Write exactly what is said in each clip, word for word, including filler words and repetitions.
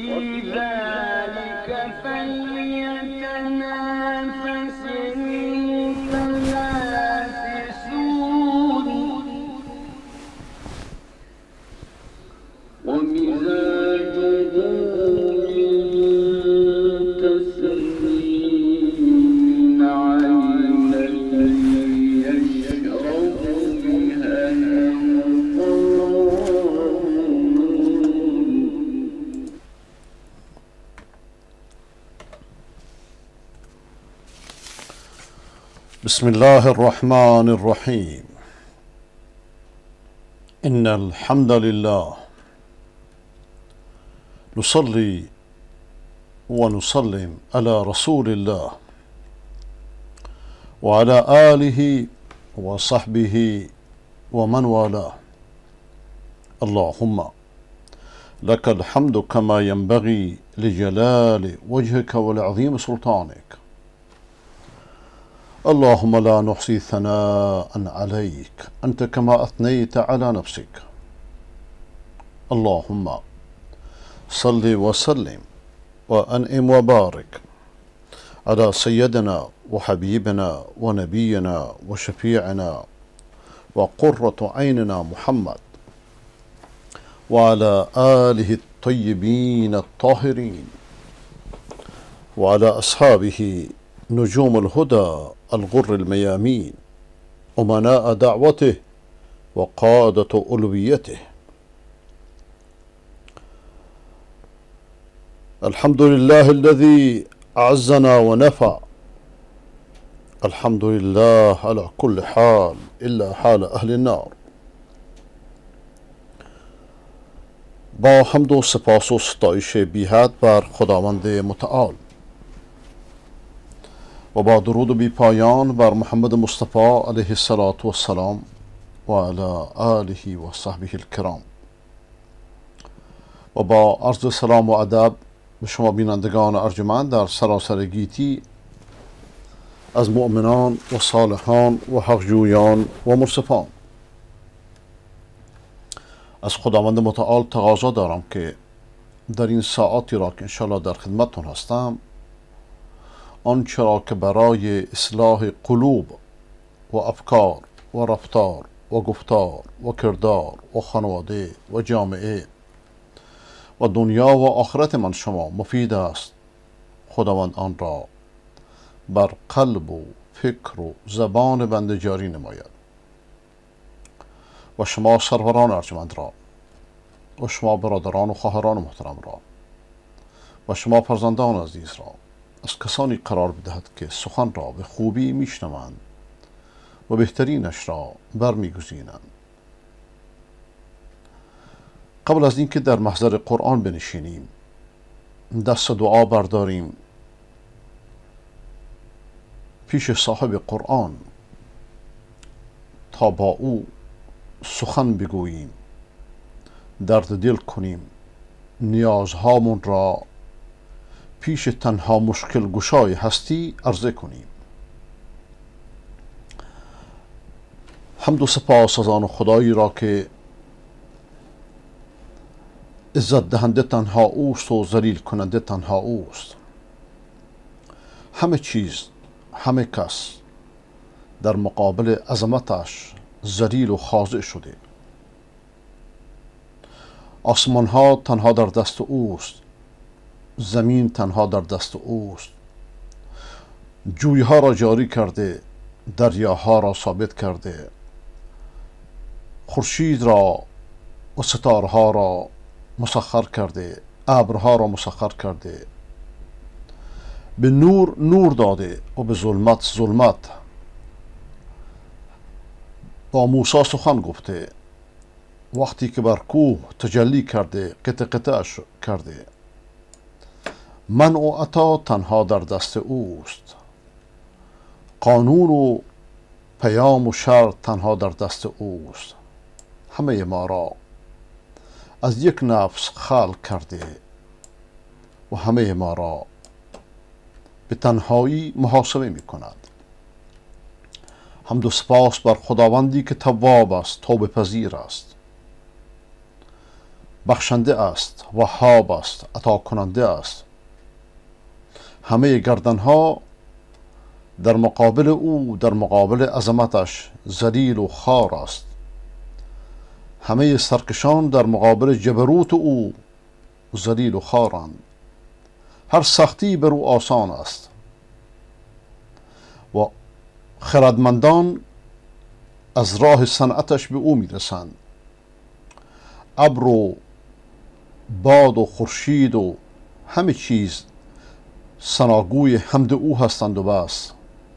وفي ذلك فليتنافس المتنافسون ومزاجه من تسنيم عينا يشرب بها المقربون. بسم الله الرحمن الرحيم. إن الحمد لله نصلي ونسلم على رسول الله وعلى آله وصحبه ومن والاه. اللهم لك الحمد كما ينبغي لجلال وجهك ولعظيم سلطانك. اللهم لا نحصي ثناء عليك أنت كما أثنيت على نفسك. اللهم صل وسلم وأنعم وبارك على سيدنا وحبيبنا ونبينا وشفيعنا وقرة عيننا محمد وعلى آله الطيبين الطاهرين وعلى أصحابه نجوم الهدى الغر الميامين أمناء دعوته وقادة ألويته. الحمد لله الذي أعزنا ونفع. الحمد لله على كل حال إلا حال أهل النار. با حمد و سپاس و ستایش بی حد بر خداوند متعال و با درود بی پایان بر محمد مصطفی علیه الصلاة والسلام و علی آله و صحبه الکرام و با عرض سلام و ادب به شما بینندگان ارجمند در سراسر گیتی از مؤمنان و صالحان و حقجویان و مرصفان. از خداوند متعال تقاضا دارم که در این ساعاتی را که انشاءالله در خدمتتون هستم آنچه را که برای اصلاح قلوب و افکار و رفتار و گفتار و کردار و خانواده و جامعه و دنیا و آخرت من شما مفید است، خداوند آن را بر قلب و فکر و زبان بنده جاری نماید و شما سروران ارجمند را و شما برادران و خواهران محترم را و شما فرزندان عزیز را از کسانی قرار بدهد که سخن را به خوبی میشنوند و بهترینش را برمیگزینند. قبل از اینکه در محضر قرآن بنشینیم دست دعا برداریم پیش صاحب قرآن تا با او سخن بگوییم، درد دل کنیم، نیازهامون را پیش تنها مشکل گشای هستی عرضه کنیم. حمد و سپاس از آن خدایی را که عزت دهنده تنها اوست و ذلیل کننده تنها اوست. همه چیز، همه کس در مقابل عظمتش ذلیل و خاضع شده. آسمان ها تنها در دست اوست، زمین تنها در دست اوست. جویها را جاری کرده، دریاها را ثابت کرده، خورشید را و ستارها را مسخر کرده، ابرها را مسخر کرده، به نور نور داده و به ظلمت ظلمت. با موسی سخن گفته، وقتی که بر کوه تجلی کرده قطع قطعش کرده. منع و عطا تنها در دست اوست، قانون و پیام و شر تنها در دست اوست. همه ما را از یک نفس خلق کرده و همه ما را به تنهایی محاسبه می کند. حمد و سپاس بر خداوندی که تواب است، توبه پذیر است. بخشنده است، وهاب است، عطا کننده است. همه گردنها در مقابل او، در مقابل عظمتش ذلیل و خوار است. همه سرکشان در مقابل جبروت او ذلیل و خوارند. هر سختی بر او آسان است و خردمندان از راه صنعتش به او میرسند. ابر و باد و خورشید و همه چیز ثناگوی حمد او هستند و بس.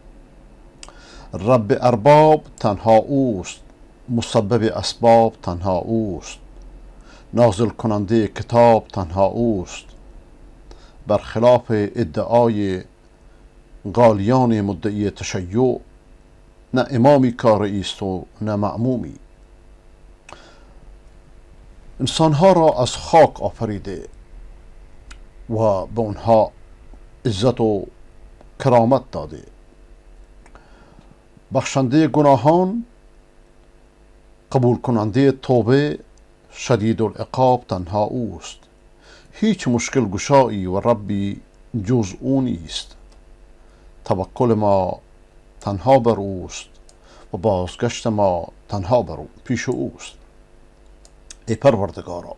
رب ارباب تنها اوست، مسبب اسباب تنها اوست، نازل کننده کتاب تنها اوست. برخلاف ادعای غالیان مدعی تشیع، نه امامی کاری است و نه معمومی. انسانها را از خاک آفریده و به اونها عزت و کرامت داده. بخشنده گناهان، قبول کننده توبه، شدید العقاب تنها اوست. هیچ مشکل گشایی و ربی جز او نیست. توکل ما تنها بر اوست و بازگشت ما تنها بر او پیش اوست. ای پروردگارا،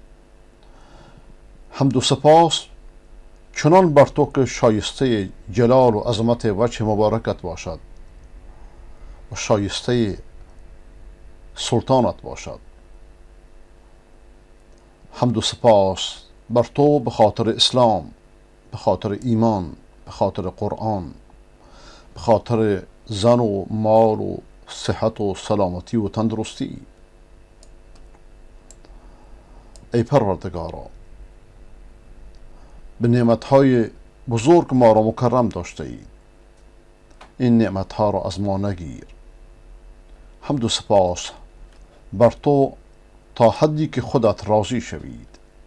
حمد و سپاس چنان بر تو که شایسته جلال و عظمت وجه مبارکت باشد و شایسته سلطانت باشد. حمد و سپاس بر تو به خاطر اسلام، به خاطر ایمان، به خاطر قرآن، به خاطر زن و مال و صحت و سلامتی و تندرستی. ای پروردگارا، به نعمتهای بزرگ ما را مکرم داشته ای. این نعمتها را از ما نگیر. حمد و سپاس بر تو تا حدی که خودت راضی شوید.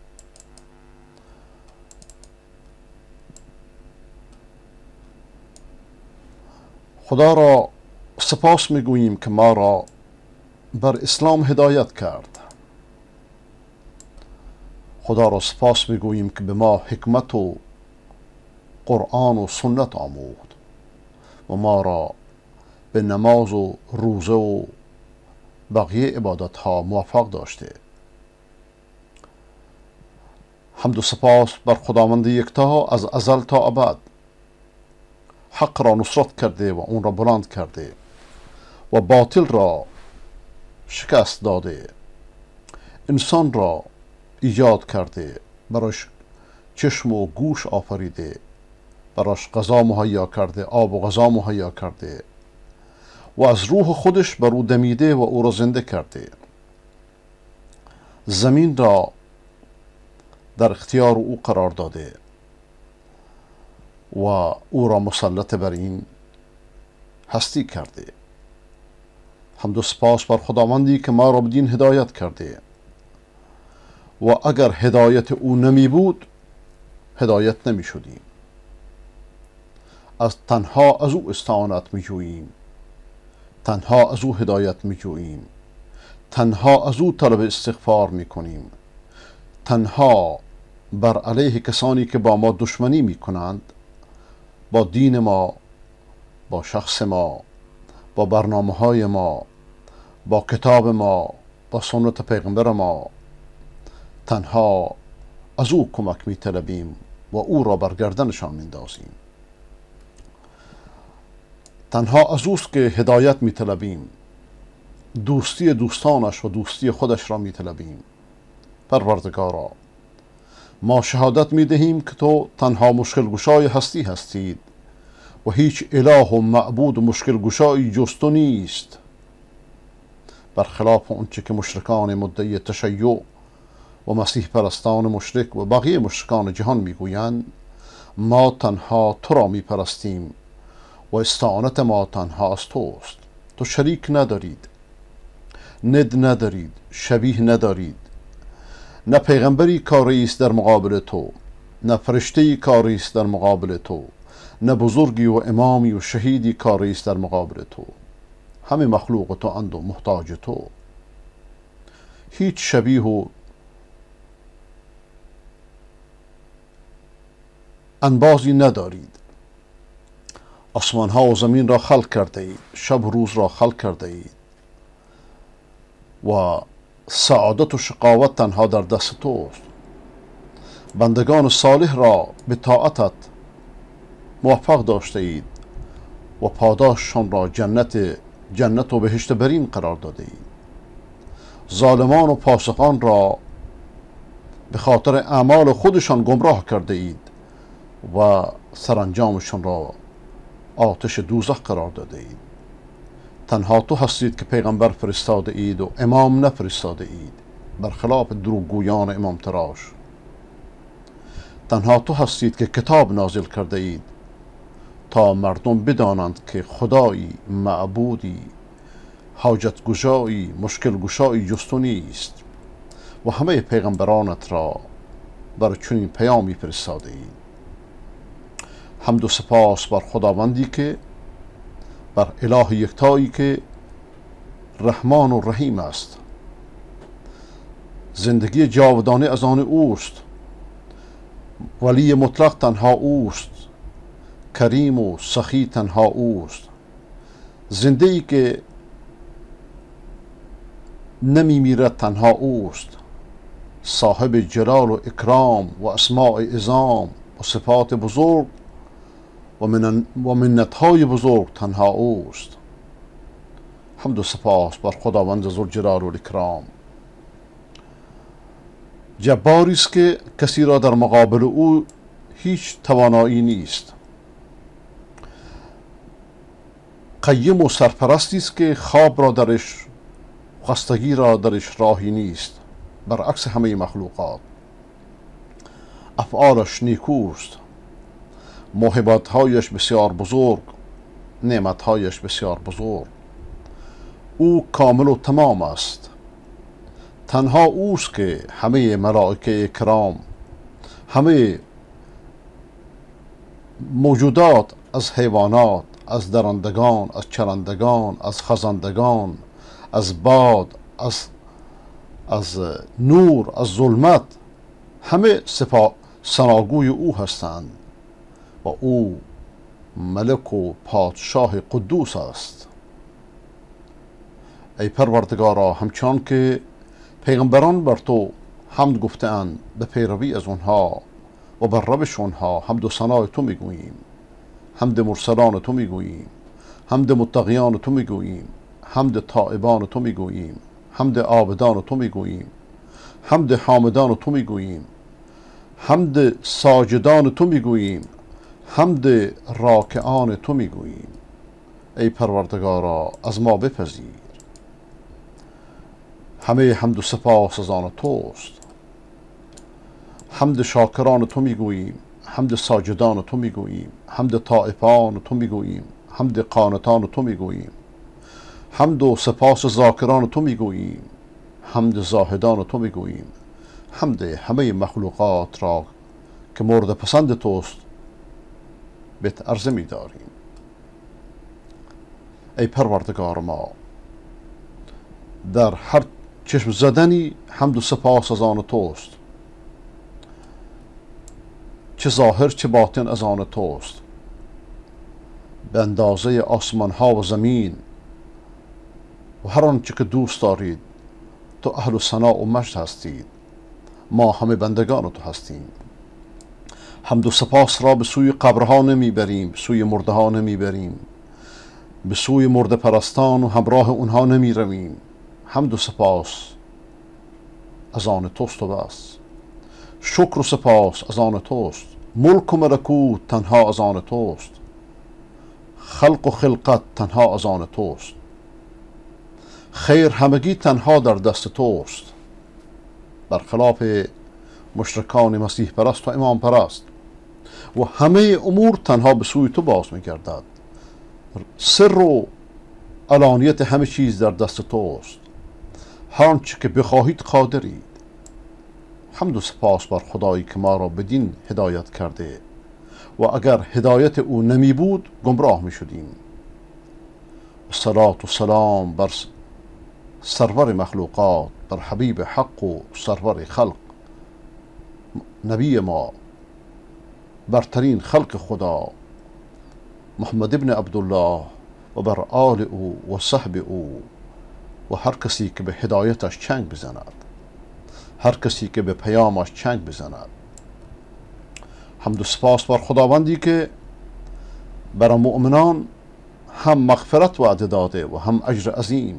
خدا را سپاس میگوییم که ما را بر اسلام هدایت کرد. خدا را سپاس میگوییم که به ما حکمت و قرآن و سنت آموخت و ما را به نماز و روزه و بقیه عبادت ها موفق داشته. حمد و سپاس بر خداوند یکتا از ازل تا ابد. حق را نصرت کرده و اون را بلند کرده و باطل را شکست داده. انسان را ایجاد کرده، براش چشم و گوش آفریده، براش غذا مهیا کرده، آب و غذا مهیا کرده و از روح خودش بر او دمیده و او را زنده کرده. زمین را در اختیار او قرار داده و او را مسلط بر این هستی کرده. حمد و سپاس بر خداوندی که ما را به دین هدایت کرده و اگر هدایت او نمی بود هدایت نمی شدیم. از تنها از او استعانت می جوییم، تنها از او هدایت می جوییم، تنها از او طلب استغفار می کنیم، تنها بر علیه کسانی که با ما دشمنی می کنند، با دین ما، با شخص ما، با برنامه های ما، با کتاب ما، با سنت پیغمبر ما، تنها از او کمک می طلبیم و او را بر گردنشان می اندازیم. تنها از اوست که هدایت می طلبیم، دوستی دوستانش و دوستی خودش را می طلبیم. پروردگارا، ما شهادت می دهیم که تو تنها مشکل گشای هستی هستید و هیچ اله و معبود و مشکل گشایی جز تو نیست. برخلاف اونچه که مشرکان مدعی تشیع و مسیح پرستان مشرک و بقیه مشرکان جهان میگویند، ما تنها تو را میپرستیم و استعانت ما تنها از توست. تو شریک ندارید، ند ندارید، شبیه ندارید. نه پیغمبری کاری است در مقابل تو، نه فرشته‌ای کاری است در مقابل تو، نه بزرگی و امامی و شهیدی کاری است در مقابل تو. همه مخلوق تو اند و محتاج تو. هیچ شبیه و انبازی ندارید. آسمان ها و زمین را خلق کرده اید، شب و روز را خلق کرده اید و سعادت و شقاوت تنها در دست توست. بندگان صالح را به طاعتت موفق داشته اید و پاداششان را جنت جنت و بهشت برین قرار داده اید. ظالمان و فاسقان را به خاطر اعمال خودشان گمراه کرده اید و سرانجامشان را آتش دوزخ قرار داده اید. تنها تو هستید که پیغمبر فرستاده اید و امام نفرستاده اید، برخلاف دروغگویان امام تراش. تنها تو هستید که کتاب نازل کرده اید تا مردم بدانند که خدایی، معبودی، حاجت گشایی، مشکل گشایی جز تو نیست و همه پیغمبرانت را بر چنین پیامی فرستاده اید. حمد و سپاس بر خداوندی که بر اله یکتایی که رحمان و رحیم است. زندگی جاودانه از آن اوست. ولی مطلق تنها اوست. کریم و سخی تنها اوست. زندگی که نمی میرد تنها اوست. صاحب جلال و اکرام و اسماء عظام و صفات بزرگ و منتهای بزرگ تنها اوست. حمد و سپاس بر خداوند ذوالجلال و الاکرام. جباری است که کسی را در مقابل او هیچ توانایی نیست. قیم و سرپرستی است که خواب را درش، خستگی را درش راهی نیست، برعکس همه مخلوقات. افعالش نیکوست، موهبت‌هایش بسیار بزرگ، نعمت‌هایش بسیار بزرگ. او کامل و تمام است. تنها اوست که همه ملائکه کرام، همه موجودات، از حیوانات، از درندگان، از چرندگان، از خزندگان، از باد، از از نور، از ظلمت، همه صفات ثناگوی او هستند و او ملک و پادشاه قدوس است. ای پروردگارا، همچنان که پیغمبران بر تو حمد گفته‌اند، به پیروی از آنها و بر روش آنها حمد و ثنای تو میگوییم. حمد مرسلان تو میگوییم، حمد متقیان تو میگوییم، حمد تائبان تو میگوییم، حمد عابدان تو میگوییم، حمد حامدان تو میگوییم، حمد ساجدان تو میگوییم، حمد راکعان تو میگوییم. ای پروردگارا، از ما بپذیر. همه حمد و سپاس از آن توست. حمد شاکران تو میگوییم، حمد ساجدان تو میگوییم، حمد طائفان تو میگوییم، حمد قانتان تو میگوییم، حمد و سپاس ذاکران تو میگوییم، حمد زاهدان تو میگوییم، حمد همه مخلوقات را که مورد پسند توست بهت عرضه می‌داریم. ای پروردگار ما، در هر چشم زدنی حمد و سپاس از آن توست، چه ظاهر چه باطن از آن توست. به اندازه آسمان ها و زمین و هر آنچه که دوست دارید تو اهل ثنا و مجد هستید. ما همه بندگان تو هستیم. حمد و سپاس را به سوی قبرها نمیبریم، به سوی مرده ها نمیبریم، به سوی مرده پرستان و همراه اونها نمی رویم. حمد و سپاس از آن توست و بس. شکر و سپاس از آن توست. ملک و ملکوت تنها از آن توست. خلق و خلقت تنها از آن توست. خیر همگی تنها در دست توست، برخلاف مشرکان مسیح پرست و امام پرست. و همه امور تنها به سوی تو باز می‌گردد. سر و علانیت همه چیز در دست توست. هر آنچه که بخواهید قادرید. حمد و سپاس بر خدایی که ما را بدین هدایت کرده و اگر هدایت او نمی بود گمراه می شدیم. صلات و سلام بر سرور مخلوقات، بر حبیب حق و سرور خلق، نبی ما برترین خلق خدا محمد ابن عبدالله و بر آل او و صحب او و هر کسی که به هدایتش چنگ بزند، هر کسی که به پیامش چنگ بزند. حمد و سپاس بر خداوندی که برای مؤمنان هم مغفرت وعده داده و هم اجر عظیم.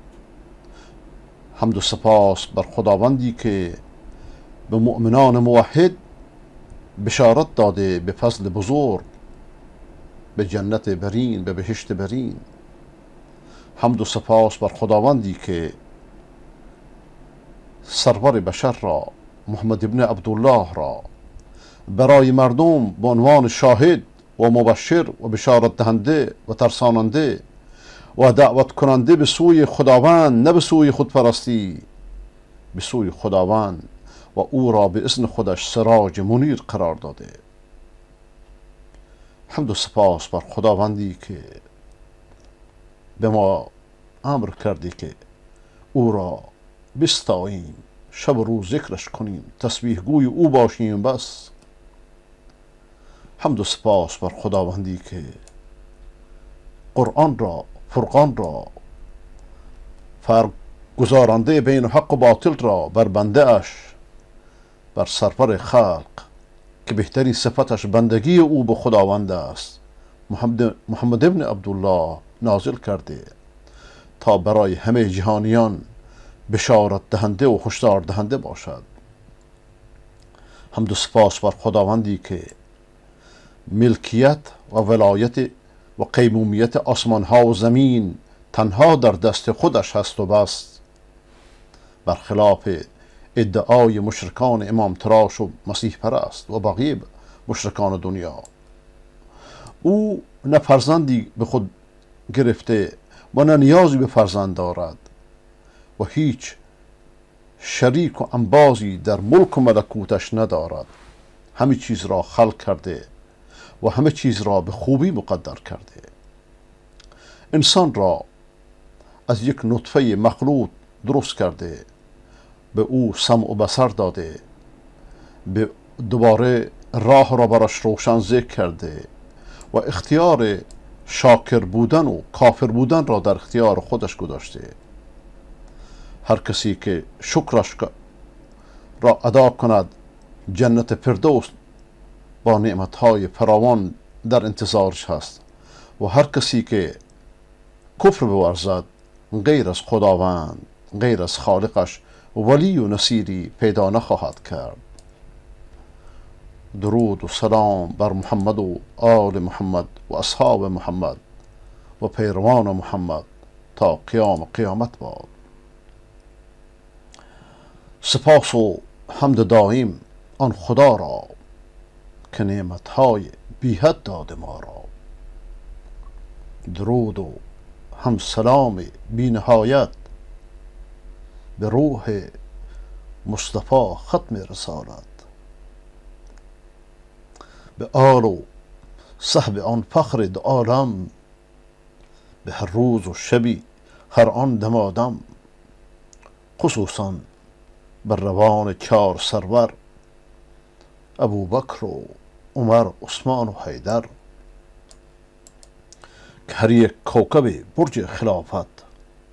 حمد و سپاس بر خداوندی که به مؤمنان موحد بشارت داده به فضل بزرگ، به جنت برین، به بهشت برین. حمد و سپاس بر خداوندی که سرور بشر را محمد ابن عبدالله را برای مردم به عنوان شاهد و مبشر و بشارت دهنده و ترساننده و دعوت کننده به سوی خداوند، نه به سوی خودپرستی، به سوی خداوند و او را به اذن خودش سراج منیر قرار داده. حمد و سپاس بر خداوندی که به ما امر کردی که او را بستاییم، شب و روز ذکرش کنیم، تسبیح گوی او باشیم بس. حمد و سپاس بر خداوندی که قرآن را، فرقان را، فرق گزارنده بین حق و باطل را بر بنده اش، بر سرور خلق که بهترین صفتش بندگی او به خداوند است، محمد, محمد ابن عبدالله نازل کرده تا برای همه جهانیان بشارت دهنده و هشدار دهنده باشد. حمد و سپاس بر خداوندی که ملکیت و ولایت و قیمومیت آسمان ها و زمین تنها در دست خودش هست و بس، برخلاف ادعای مشرکان امام تراش و مسیح پرست و بقیه مشرکان دنیا. او نه فرزندی به خود گرفته و نه نیازی به فرزند دارد و هیچ شریک و انبازی در ملک و ملکوتش ندارد. همه چیز را خلق کرده و همه چیز را به خوبی مقدر کرده. انسان را از یک نطفه مخلوط درست کرده، به او سمع و بصر داده، به دوباره راه را براش روشن ذکر کرده و اختیار شاکر بودن و کافر بودن را در اختیار خودش گذاشته. هر کسی که شکرش را ادا کند جنت فردوس با نعمتهای فراوان در انتظارش هست و هر کسی که کفر بورزد غیر از خداوند، غیر از خالقش ولی و نصیری پیدا نخواهد کرد. درود و سلام بر محمد و آل محمد و اصحاب محمد و پیروان محمد تا قیام قیامت باد. سپاس و حمد دائم آن خدا را که نعمتهای بی حد داده ما را. درود و هم سلام بی نهایت به روح مصطفی ختم رسالت، به آل و صحب آن فخر دو عالم، به هر روز و شبی هر آن دمادم، خصوصا بر روان چار سرور ابو بکر و عمر، عثمان و حیدر که هر یک کوکب برج خلافت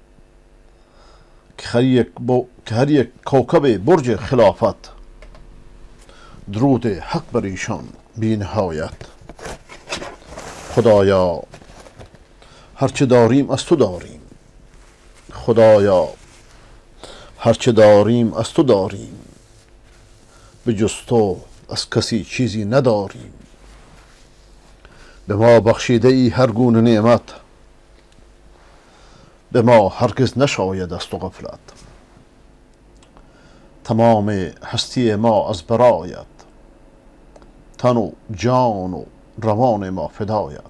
که هر یک, که هر یک کوکب برج خلافت درود حق بر ایشان بی نهایت. خدایا هرچه داریم از تو داریم، خدایا هرچه داریم از تو داریم، به جز تو از کسی چیزی نداریم. به ما بخشیده ای هر گونه نعمت، به ما هرگز نشاید از تو غفلت. تمام هستی ما از برایت، تن و جان و روان ما فدایت.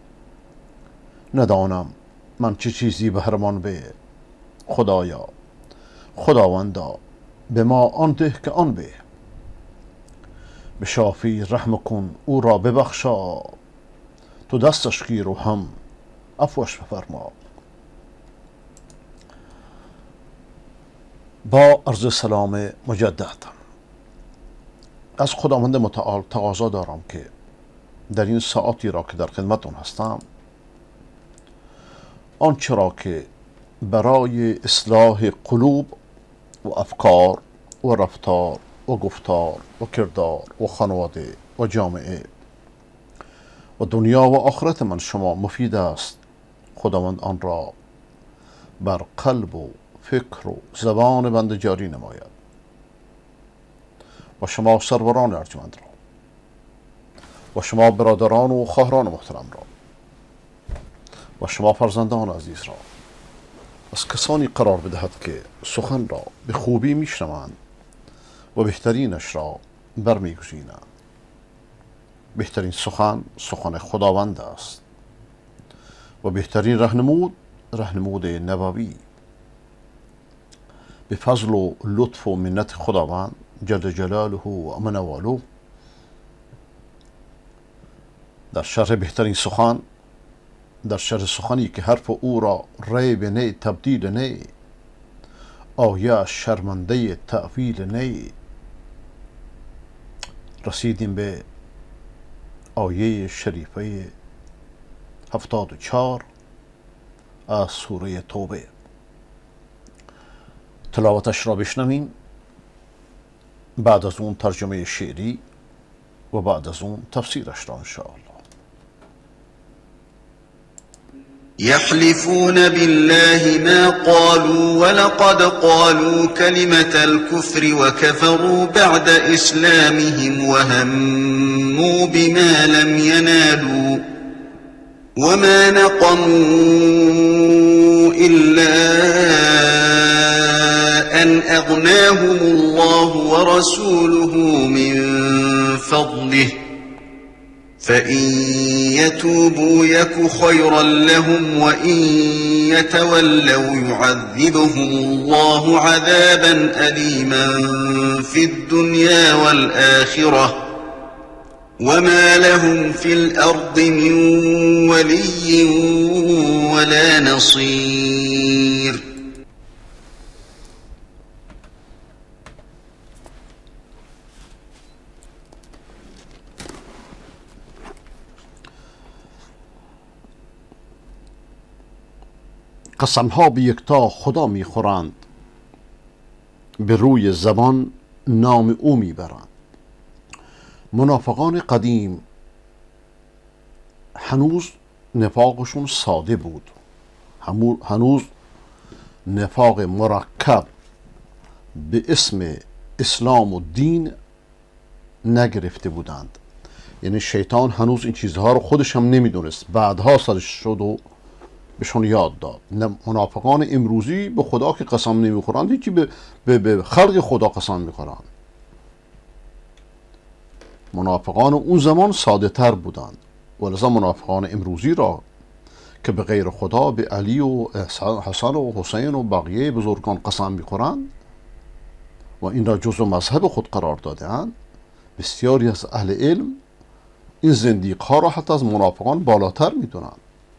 ندانم من چه چیزی بهرمان به، خدایا خداوندا به ما آن ده که آن به. به شافی رحم کن او را ببخشا، تو دستش گیر و هم عفوش بفرما. با عرض سلام مجدد از خداوند متعال تقاضا دارم که در این ساعتی را که در خدمتون هستم آنچه را که برای اصلاح قلوب و افکار و رفتار و گفتار و کردار و خانواده و جامعه و دنیا و آخرت من شما مفید است، خداوند آن را بر قلب و فکر و زبان بنده جاری نماید و شما سروران ارجمند را و شما برادران و خواهران محترم را و شما فرزندان عزیز را از کسانی قرار بدهد که سخن را به خوبی میشنوند و بهترینش را برمیگزینند. بهترین سخن سخن خداوند است و بهترین رهنمود رهنمود نبوی. به فضل و لطف و منت خداوند جل جلاله و منواله در شرح بهترین سخن، در شرح سخنی که حرف او را ریب نی تبدیل نی، آیه شرمنده تأویل نی، رسیدیم به آیه شریفه هفتاد و چار از سوره توبه. تلاوتش را بشنویم، بعد از اون ترجمه شعری و بعد از اون تفسیرش را انشاءالله. يحلفون بالله ما قالوا ولقد قالوا كلمة الكفر وكفروا بعد إسلامهم وهموا بما لم ينالوا وما نقموا إلا أن أغناهم الله ورسوله من فضله فإن يتوبوا يك خيرا لهم وإن يتولوا يعذبهم الله عذابا أليما في الدنيا والآخرة وما لهم في الأرض من ولي ولا نصير. قسمها به یکتا خدا میخورند، به روی زبان نام او میبرند. منافقان قدیم هنوز نفاقشون ساده بود، هنوز نفاق مرکب به اسم اسلام و دین نگرفته بودند. یعنی شیطان هنوز این چیزها رو خودش هم نمیدونست، بعدها سرش شد و بهشون یاد داد. منافقان امروزی به خدا که قسم نمیخورند، یکی به, به, به خلق خدا قسم میخورند. منافقان اون زمان ساده تر بودند، ولذا منافقان امروزی را که به غیر خدا، به علی و حسن و حسین و بقیه بزرگان قسم میخورند و این را جزو مذهب خود قرار داده‌اند، بسیاری از اهل علم این زندیق ها را حتی از منافقان بالاتر میدونند.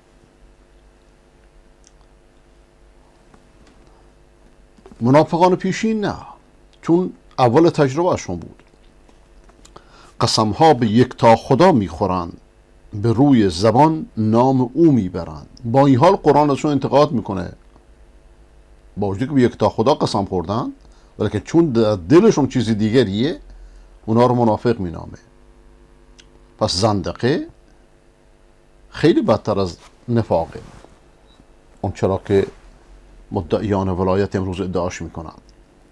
منافقان پیشین نه، چون اول تجربهشون بود. قسمها به یکتا خدا میخورند، به روی زبان نام او میبرند. با این حال قرآن ازشون انتقاد میکنه، با وجودی که به یکتا خدا قسم خوردن، ولی چون در دلشون چیزی دیگریه اونا رو منافق مینامه. پس زندقه خیلی بدتر از نفاقه، اون چرا که مدعیان ولایت امروز ادعاش میکنند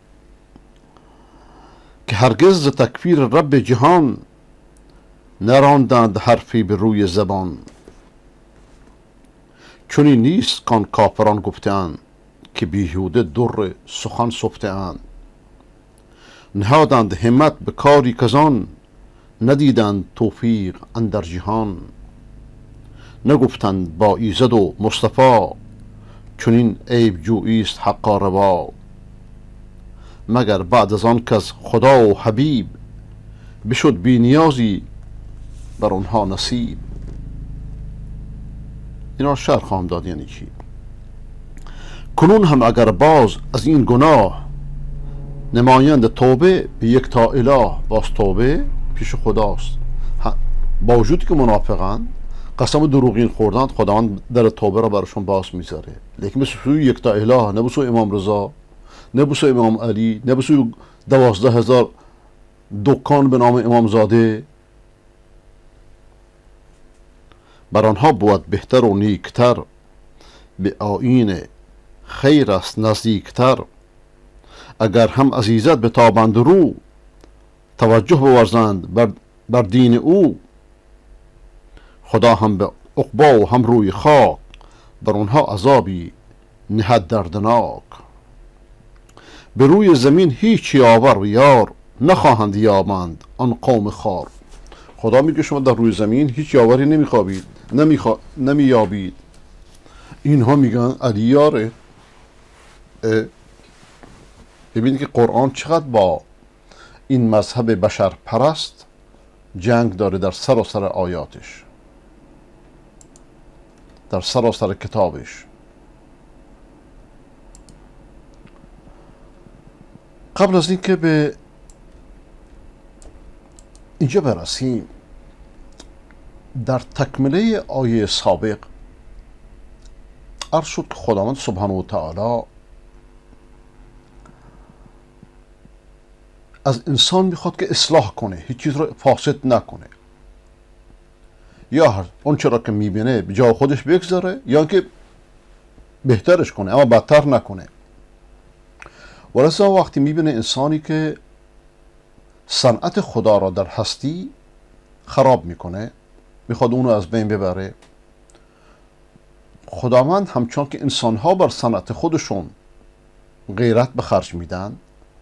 که هرگز تکفیر رب جهان نراندند حرفی به روی زبان. چونی نیست کان کافران گفتند که بیهوده در سخن سفته‌اند. نهادند همت به کاری کزان، ندیدند توفیق اندر جهان. نگفتند با ایزد و مصطفی، چونین عیب جویی است حقا روا. مگر بعد از آن کز خدا و حبیب، بشد بی نیازی بر اونها نصیب. اینا شرح خواهم داد یعنی چی. کنون هم اگر باز از این گناه، نمایند توبه به یک تا اله. باز توبه پیش خداست. با وجودی که منافقن، قسم دروغین خوردن، خداوند در توبه را براشون باز میذاره. لیکن به سوی یک تا اله، نه به سوی امام رضا، نه به سوی امام علی، نه به سوی دوازده هزار دکان به نام امام زاده. بر آنها بود بهتر و نیکتر، به آیین خیر است نزدیکتر. اگر هم عزیزت به تابند رو، توجه بورزند بر, بر دین او. خدا هم به عقبا و هم روی خاک، بر آنها عذابی نهد دردناک. به روی زمین هیچ یاور و یار، نخواهند یابند آن قوم خار. خدا میگه شما در روی زمین هیچ یاوری نمیخوابید، نمیخوا... نمییابید. اینها میگن علی یاره. ببینید که قرآن چقدر با این مذهب بشر پرست جنگ داره در سراسر آیاتش، در سراسر کتابش. قبل از اینکه به اینجا برسیم، در تکمله آیه سابق عرض شد که خداوند سبحانه و تعالی از انسان میخواد که اصلاح کنه، هیچ چیز رو فاسد نکنه، یا اون چرا که میبینه به جای خودش بگذاره، یا که بهترش کنه اما بدتر نکنه. ولذا وقتی میبینه انسانی که صنعت خدا را در هستی خراب میکنه، میخواد اونو از بین ببره، خداوند همچون که انسانها بر صنعت خودشون غیرت به خرج میدن،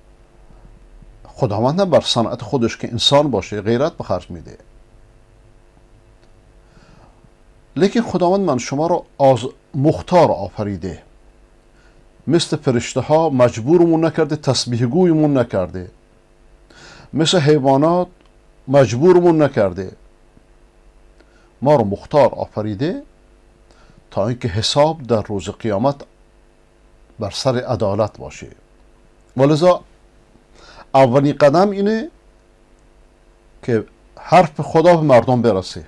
خداوند هم بر صنعت خودش که انسان باشه غیرت به خرج میده. لیکن خداوند من شما را از مختار آفریده، مثل فرشته ها مجبورمون نکرده، تسبیح گویمون نکرده، مثل حیوانات مجبورمون نکرده. ما رو مختار آفریده تا اینکه حساب در روز قیامت بر سر عدالت باشه. ولذا اولین قدم اینه که حرف خدا به مردم برسه.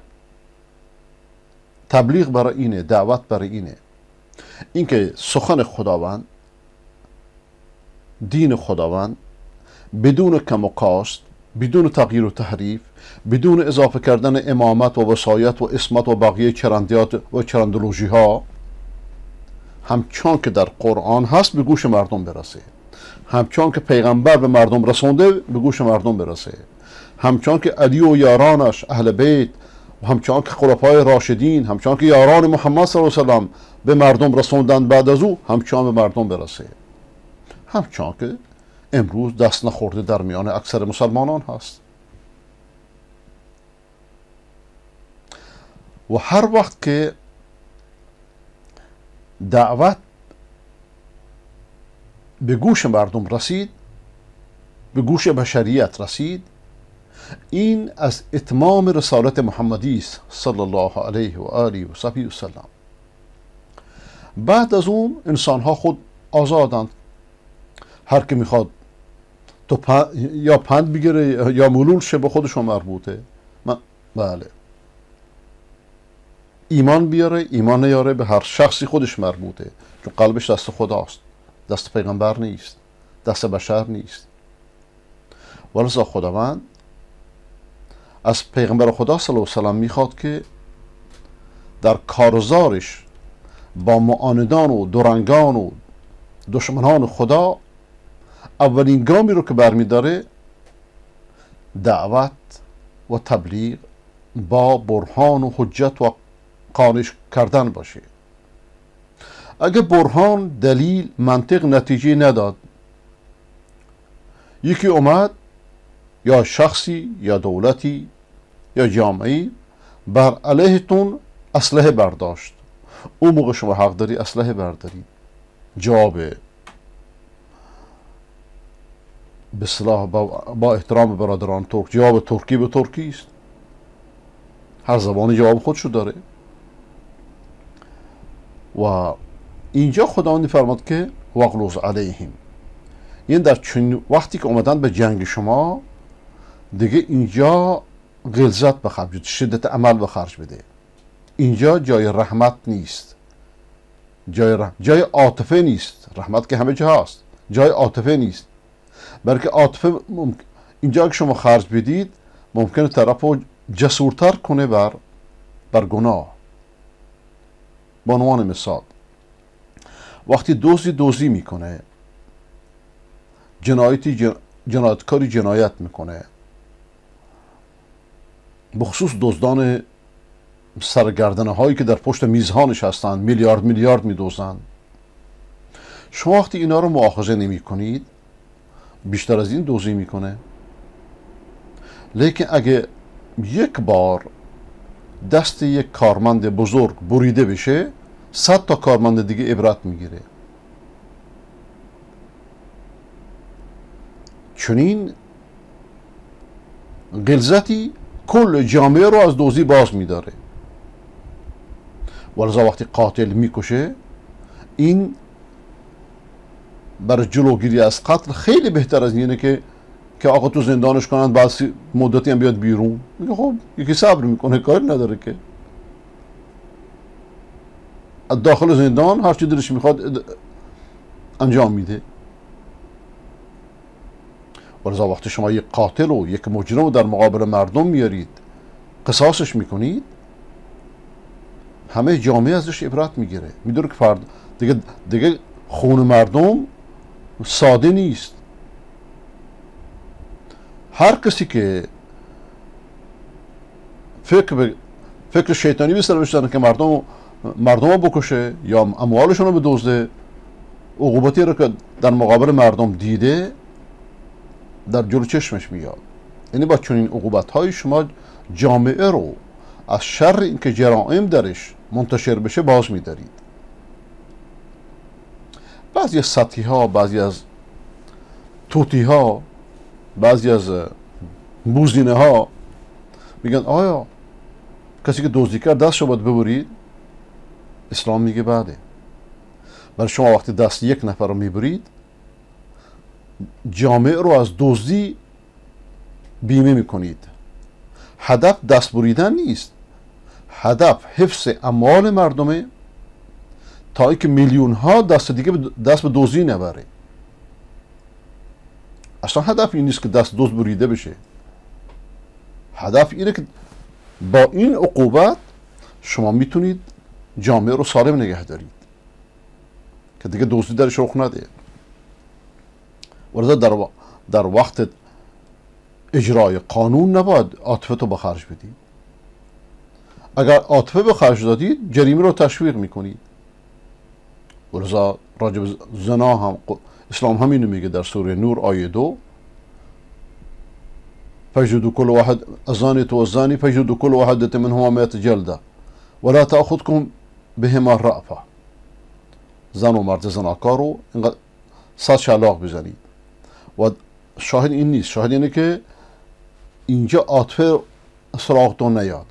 تبلیغ برای اینه، دعوت برای اینه، اینکه سخن خداوند، دین خداوند بدون کم و کاست، بدون تغییر و تحریف، بدون اضافه کردن امامت و وصایت و اسمت و بقیه چرندیات و چرندولوژی ها، همچون که در قرآن هست به گوش مردم برسه، همچون که پیغمبر به مردم رسونده به گوش مردم برسه، همچون که علی و یارانش اهل بیت و همچون که خلفای راشدین، همچون که یاران محمد صلی الله علیه و سلم به مردم رسوندن بعد از او، همچون به مردم برسه. همچون که امروز دست نخورده در میان اکثر مسلمانان هست. و هر وقت که دعوت به گوش مردم رسید، به گوش بشریت رسید، این از اتمام رسالت محمدی است صلی الله علیه و آله و صحبه و سلم. بعد از اون انسان ها خود آزادند، هر که میخواد تو پند یا پند بگیره یا ملول شه به خودشون مربوطه. من بله، ایمان بیاره ایمان نیاره به هر شخصی خودش مربوطه، چون قلبش دست خداست، دست پیغمبر نیست، دست بشر نیست. ولذا خداوند از پیغمبر خدا صلی الله علیه و سلم میخواد که در کارزارش با معاندان و دورنگان و دشمنان خدا اولین گامی رو که برمیداره دعوت و تبلیغ با برهان و حجت و قانع کردن باشه. اگه برهان، دلیل، منطق نتیجه نداد، یکی اومد یا شخصی یا دولتی یا جامعی بر علیهتون اسلحه برداشت، اون موقع شما حق داری اسلحه برداری. جواب به اصطلاح با, با احترام برادران ترک، جواب ترکی به ترکی است. هر زبانی جواب خودشو داره. و اینجا خداوند فرمود که واغلظ علیهم، یعنی در چون وقتی که اومدن به جنگ شما، دیگه اینجا غلظت به خرج بده، شدت عمل به خرج بده. اینجا جای رحمت نیست، جای رح... جای عاطفه نیست. رحمت که همه جا هست، جای عاطفه نیست. بلکه عاطفه ممکن... اینجا که شما خرج بدید ممکنه طرف رو جسورتر کنه بر بر گناه. به عنوان مثال وقتی دزدی دزدی میکنه، جنایتی جن... جنایتکاری جنایت میکنه، بخصوص دزدان سرگردنه هایی که در پشت میزها نشستند میلیارد میلیارد میدوزند، شما وقتی اینا رو مؤاخذه نمی کنید بیشتر از این دزدی میکنه. لیکن اگه یک بار دست یک کارمند بزرگ بریده بشه، صد تا کارمند دیگه عبرت میگیره. چنین غلظتی کل جامعه رو از دزدی باز میداره. ولذا وقتی قاتل میکشه، این برای جلوگیری از قتل خیلی بهتر از اینه که که آقا تو زندانش کنند بعد مدتی هم بیاد بیرون. میگه خب یکی صبر میکنه، کاری نداره که. داخل زندان هر چی دلش میخواد انجام میده. ولذا وقتی شما یک قاتل و یک مجرم رو در مقابل مردم میارید قصاصش میکنید، همه جامعه ازش عبرت میگیره. میدونه که فرد دیگه دیگه خون مردم ساده نیست. هر کسی که فکر به فکر شیطانی به سر بشتن که مردم مردم رو بکشه یا اموالشون رو بدزده، عقوبتی رو که در مقابل مردم دیده در جلو چشمش میاد. یعنی با چنین عقوبت های شما جامعه رو از شر اینکه جرائم درش منتشر بشه باز میدارید. بعضی از سطحی ها، بعضی از توتی ها، بعضی از بوزینه ها میگن آیا کسی که دزدی کرد دستشو باید ببرید؟ اسلام میگه بعده. برای شما وقتی دست یک نفر رو میبرید، جامعه رو از دزدی بیمه میکنید. هدف دست بریدن نیست، هدف حفظ اموال مردمه تا اینکه میلیون ها دست دیگه دست به دزدی نبره. اصلا هدف این نیست که دست دزد بریده بشه. هدف اینه که با این عقوبت شما میتونید جامعه رو سالم نگه دارید که دیگه دزدی درش رخ نده. ولذا در, و... در وقت اجرای قانون نباید عاطفه تو به خرج بدید. اگر عاطفه به خرج دادید جریمه رو تشویق میکنید. ولذا راجع به زنا هم اسلام همینو میگه در سوره نور آیه دو: فجلدوا كل واحد الزانية والزاني فجلدوا كل واحدة منهما مئة جلدة ولا تأخذكم بهما الرأفة. زن و مرد زناکار رو اینقدر صد شلاق بزنید. و شاهد این نیست، شاهد اینه که اینجا عاطفه سراغتون نیاد.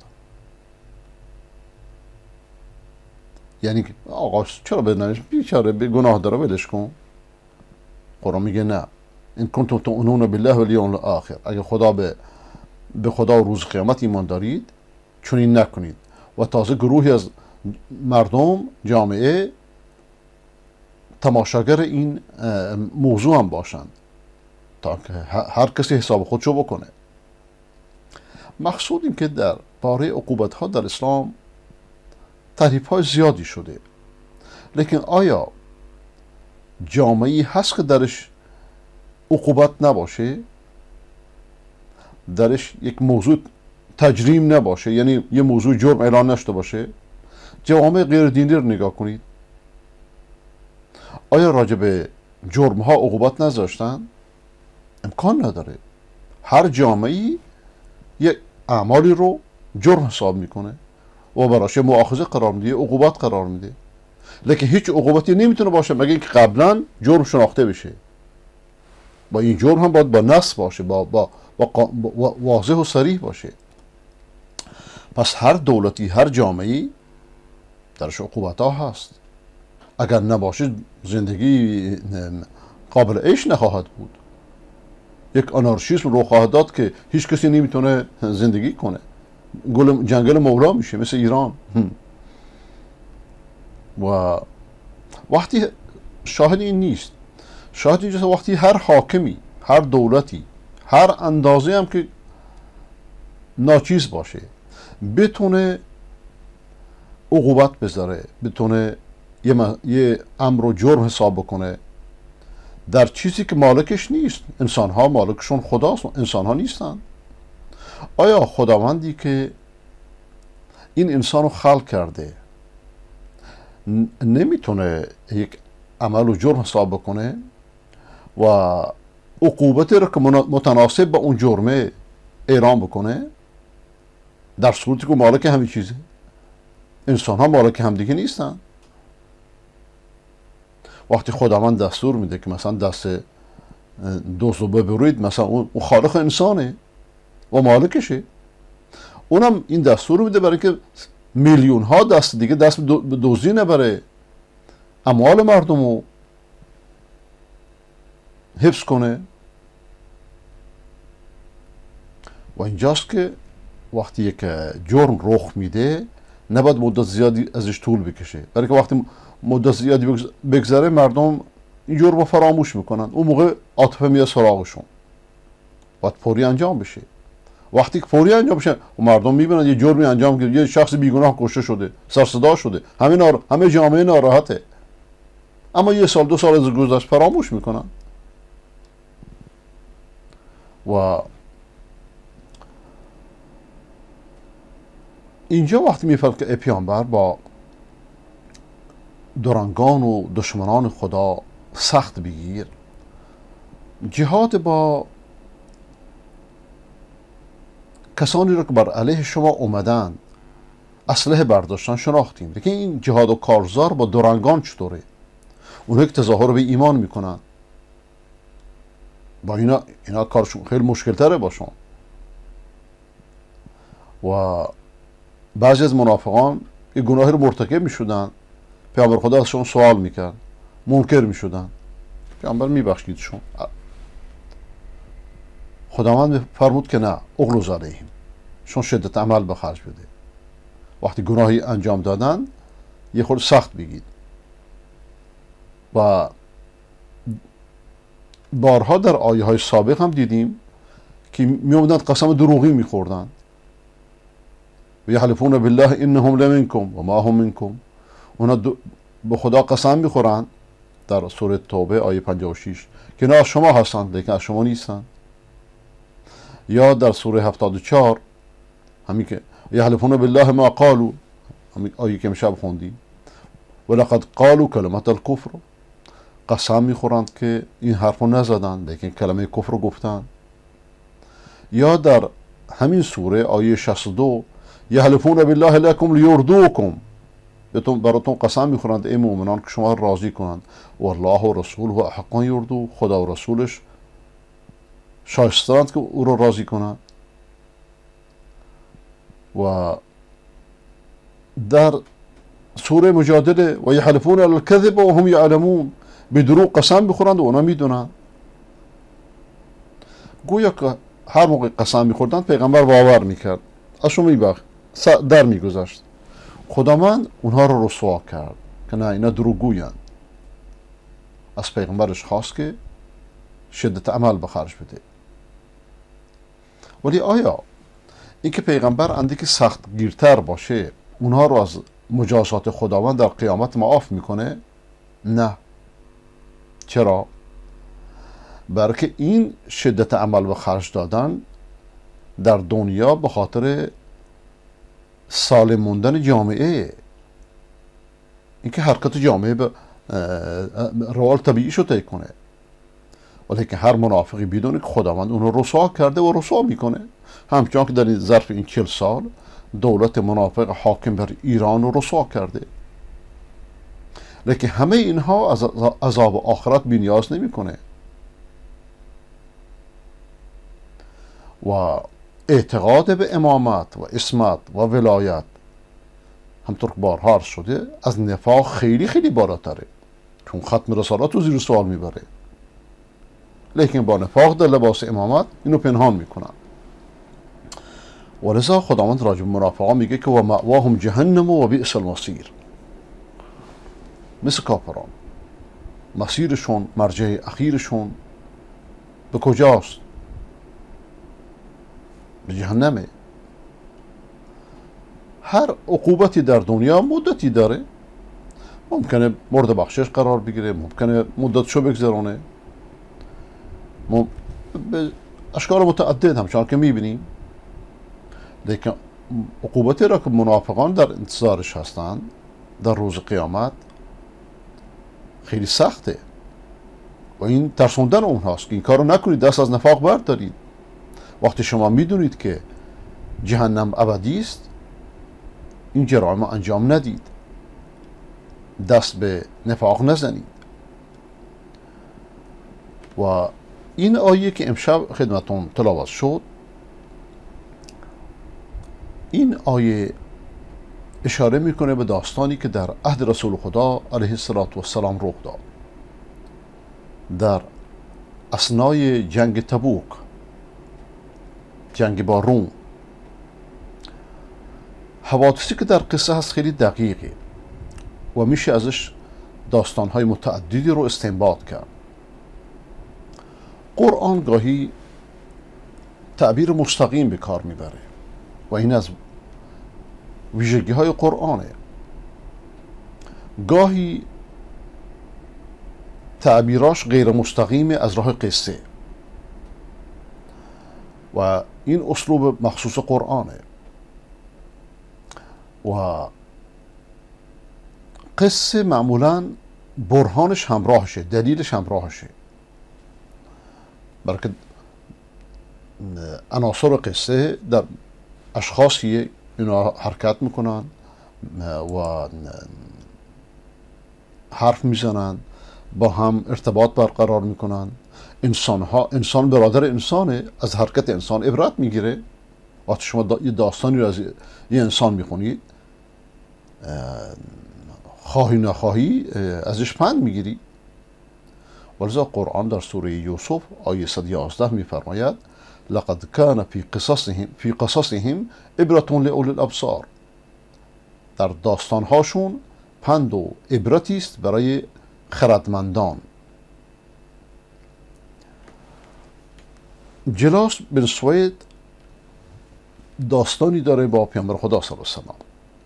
یعنی که آقا چرا بدنش بیچاره به گناه داره ولش کن. قرآن میگه نه، این کنتم تؤمنون بالله و الیوم الاخر، اگه خدا به به خدا و روز قیامت ایمان دارید چنین نکنید. و تازه گروهی از مردم جامعه تماشاگر این موضوع هم باشند تا که هر کسی حساب خودشو بکنه. مقصود این که در باره عقوبت ها در اسلام تعریف های زیادی شده، لیکن آیا جامعه‌ای هست که درش عقوبت نباشه، درش یک موضوع تجریم نباشه، یعنی یه موضوع جرم اعلان نشده باشه؟ جوامع غیر دینی رو نگاه کنید. آیا راجع به جرم ها عقوبت نذاشتن؟ امکان نداره. هر جامعه‌ای یک اعمالی رو جرم حساب میکنه و براش مؤاخذه قرار میده، عقوبت قرار میده. لیکن هیچ عقوبتی نمیتونه باشه مگه اینکه قبلا جرم شناخته بشه. با این جرم هم باید با نص باشه، با, با, با, با واضح و صریح باشه. پس هر دولتی، هر جامعه‌ای درش عقوبت ها هست. اگر نباشه زندگی قابل عیش نخواهد بود. یک آنارشیسم رو خواهد داد که هیچ کسی نمیتونه زندگی کنه. گل جنگل مولا میشه مثل ایران. و وقتی شاهد این نیست، شاهد اینجاست وقتی هر حاکمی، هر دولتی، هر اندازه هم که ناچیز باشه بتونه عقوبت بذاره، بتونه یه, م... یه امر و جرم حساب بکنه در چیزی که مالکش نیست. انسان ها مالکشون خداست، انسان ها نیستن. آیا خداوندی که این انسان رو خلق کرده نمیتونه یک عمل و جرم حساب بکنه و عقوبتی رو که متناسب با اون جرمه اعلام بکنه، در صورتی که مالک همین چیزه؟ انسان ها مالک هم دیگه نیستن. وقتی خداوند دستور میده که مثلا دست دزد رو ببرید، مثلا اون خالق انسانه و مالکشه، اونم این دستور میده برای که میلیون ها دست دیگه دست به دزدی نبره، اموال مردم رو حفظ کنه. و اینجاست که وقتی یک جرم رخ میده نباید مدت زیادی ازش طول بکشه، برای که وقتی مدت زیادی بگذره مردم این جرم رو فراموش میکنن، اون موقع عاطفه میاد سراغشون، باید فوری انجام بشه. وقتی که فوری انجام بشه و مردم میبینن یه جرمی انجام کرده، یه شخص بیگناه کشته شده، سر صدا شده، همه نار... همه جامعه ناراحته، اما یه سال دو سال از گذشت فراموش میکنن. و اینجا وقتی میفهمد که پیامبر با دورانگان و دشمنان خدا سخت بگیر، جهاد با کسانی رو که بر علیه شما اومدن اسلحه برداشتن شناختیم. لیکن این جهاد و کارزار با دورانگان چطوره؟ اونها که تظاهر به ایمان میکنن، با اینا اینا کارشون خیلی مشکل تره باشون. و بعضی از منافقان یه گناهی رو مرتکب میشدن، پیامبر خدا ازشون سوال میکرد، منکر میشدن، پیامبر میبخشیدشون. خداوند فرمود که نه، اغلظ علیهم، شون شدت عمل به خرج بده. وقتی گناهی انجام دادن یه خورده سخت بگید. و بارها در آیه های سابق هم دیدیم که می اومدن قسم دروغی میخوردن، و یحلفون بالله انهم لمنکم و ما هم منکم. اونا به خدا قسم میخورن در سوره توبه آیه پنجاه و شش که نه از شما هستند لیکن از شما نیستند. یا در سوره هفتاد و چهار همین که یحلفون بالله ما قالوا، همین آیه که امشب خوندیم، ولقد قالوا کلمت الکفر، قسم میخورند که این حرفو نزدن لیکن کلمه کفر رو گفتن. یا در همین سوره آیه شصت و دو یحلفون بالله لکم لیردوکم، بهتون براتون قسم میخورند ای مؤمنان که شما راضی کنند، والله و رسوله و احق یردو، خدا و رسولش شایستند که او رو راضی کنند. و در سوره مجادله و یحلفون علی الکذب و هم یعلمون، به دروغ قسم بخورند و اونا میدونن. گویا که هر موقع قسم میخوردند پیغمبر باور میکرد، ازشون میبخت، در میگذشت. خداوند اونها رو رسوا کرد که نه اینا دروغگویند. از پیغمبرش خواست که شدت عمل به خرج بده. ولی آیا اینکه پیغمبر اندکی سخت گیرتر باشه اونها رو از مجازات خداوند در قیامت معاف میکنه؟ نه. چرا؟ برای که این شدت عمل به خرج دادن در دنیا به خاطر سالم موندن جامعه، اینکه حرکت جامعه به روال طبیعی شو طی کنه. ولی که هر منافقی بدونه که خداوند اون رو رسوا کرده و رسوا میکنه، همچنان که در این ظرف این چهل سال دولت منافق حاکم بر ایران رو رسوا کرده. لیکن همه اینها از عذاب آخرت بی نیاز نمیکنه. و اعتقاد به امامت و اسمت و ولایت همطور که بارها عرض شده از نفاق خیلی خیلی بالاتره، چون ختم رسالات رو زیر سوال میبره. لیکن با نفاق در لباس امامت اینو پنهان میکنن. ولذا خداوند راجع به منافقان میگه که و مأواهم جهنم و بئس المصیر. مثل کافران مسیرشون، مرجع اخیرشون به کجاست؟ به جهنمه. هر عقوبتی در دنیا مدتی داره، ممکنه مورد بخشش قرار بگیره، ممکنه مدتشو بگذرونه، مم... به اشکال متعدد همچنان که میبینیم. لیکن عقوبتی را که منافقان در انتظارش هستند در روز قیامت خیلی سخته و این ترسوندن اونهاست که این کارو نکنید، دست از نفاق بردارید. وقتی شما میدونید که جهنم ابدی است، این جرایم انجام ندید، دست به نفاق نزنید. و این آیه که امشب خدمتون تلاوت شد، این آیه اشاره میکنه به داستانی که در عهد رسول خدا علیه السلام رخ داد. در اثنای جنگ تبوک، جنگ با روم. حوادثی که در قصه هست خیلی دقیقه و میشه ازش داستانهای متعددی رو استنباط کرد. قرآن گاهی تعبیر مستقیم به کار میبره و این از ویژگی های قرآنه. گاهی تعبیراش غیر مستقیم از راه قصه و این اسلوب مخصوص قرآنه. و قصه معمولا برهانش همراهشه، دلیلش همراهشه، بلکه عناصر قصه در اشخاصی اینا حرکت میکنن و حرف میزنن، با هم ارتباط برقرار میکنن. انسان ها، انسان برادر انسانه، از حرکت انسان عبرت میگیره. وقتی شما دا یه داستانی رو از یه انسان میخونید، خواهی نخواهی ازش پند میگیری. ولذا قرآن در سوره یوسف آیه صد و یازده میفرماید لقد كان في قصصهم في قصصهم عبرة لأولی الابصار. در داستانهاشون پند و عبرتی است برای خردمندان. جلاس بن سوید داستانی داره با پیامبر خدا صلی الله علیه و سلم.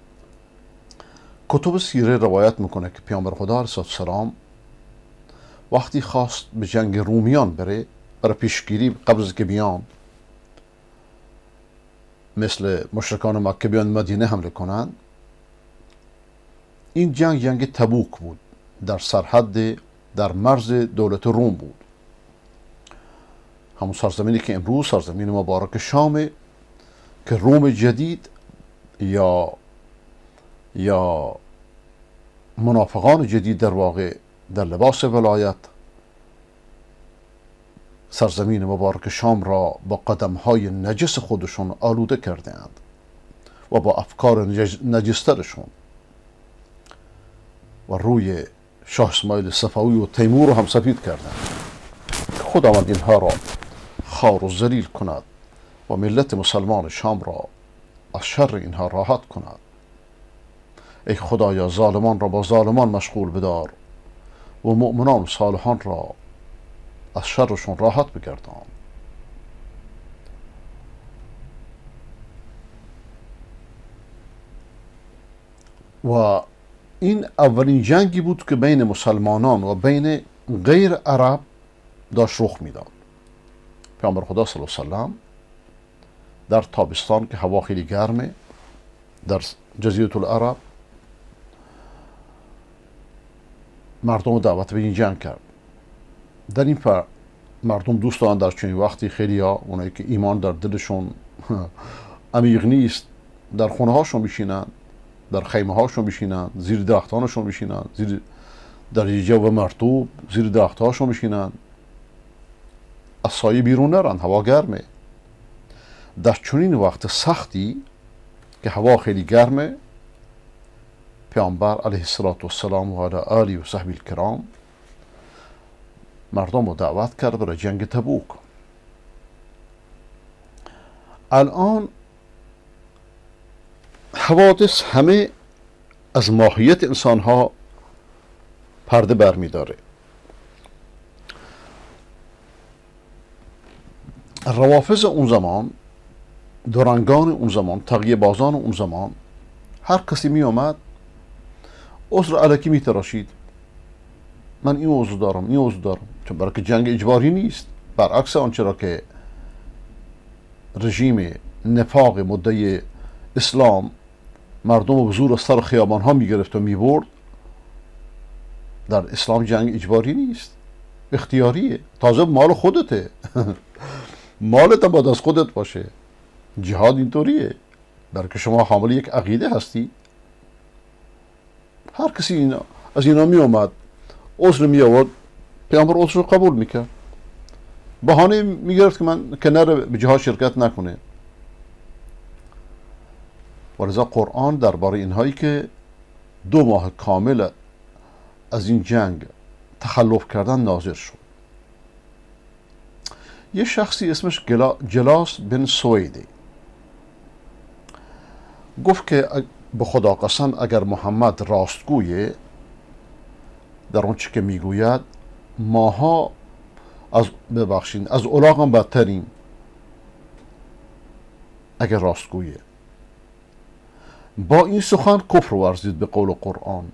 کتب سیره روایت میکنه که پیامبر خدا علیه السلام وقتی خواست به جنگ رومیان بره، برای پیشگیری قبل از که بیان مثل مشرکان مکه بیان مدینه حمله کنند، این جنگ جنگ تبوک بود، در سرحد، در مرز دولت روم بود، همون سرزمینی که امروز سرزمین مبارک شامه که روم جدید یا یا منافقان جدید در واقع در لباس ولایت سرزمین مبارک شام را با قدمهای نجس خودشون آلوده کرده اند و با افکار نجسترشون و روی شاه اسماعیل صفوی و تیمور رو هم سفید کردند. خداوند اینها را خار و ذلیل کند و ملت مسلمان شام را از شر اینها راحت کند. ای خدایا ظالمان را با ظالمان مشغول بدار و مؤمنان و صالحان را از شرشون راحت بگردان. و این اولین جنگی بود که بین مسلمانان و بین غیر عرب داشت رخ میداد. پیامبر خدا صلی الله علیه و سلم در تابستان که هوا خیلی گرمه در جزیره العرب مردم دعوت به این جنگ کرد. در این پر مردم دوست دارن در چنین وقتی خیلی ها اونایی که ایمان در دلشون عمیق نیست در خونه هاشون میشینن، در خیمه هاشون میشینن، زیر درختانشون میشینن، زیر در یه جو مرطوب زیر درخت هاشون میشینن، از سایه بیرون نرن، هوا گرمه. در چنین وقت سختی که هوا خیلی گرمه، پیامبر علیه السلام و علی آله و صحبه الکرام مردم رو دعوت کرد برای جنگ تبوک. الان حوادث همه از ماهیت انسان ها پرده برمی داره. روافض اون زمان، درنگان اون زمان، تقیه بازان اون زمان، هر کسی می آمد عذر الکی می تراشید. من این عذر دارم، این عذر دارم، چون برای که جنگ اجباری نیست، برعکس آنچه را که رژیم نفاق مدعی اسلام مردم رو به زور از سر خیابان ها می گرفت و می برد. در اسلام جنگ اجباری نیست، اختیاریه، تازه مال خودته. مالت هم باید از خودت باشه. جهاد اینطوریه، برای که شما حامل یک عقیده هستی. هر کسی اینا از اینا می آمد عذر می آورد، پیامبر عذر رو قبول میکرد، بهانه می گرفت که من که نره به جهاد شرکت نکنه. ولذا قرآن درباره اینهایی که دو ماه کامل از این جنگ تخلف کردن نازل شد. یه شخصی اسمش جلاس بن سویده گفت که به خدا قسم اگر محمد راستگویه در اون چی که میگوید، ماها از ببخشین از الاغ هم بدتریم اگر راستگویه. با این سخن کفر ورزید به قول قرآن.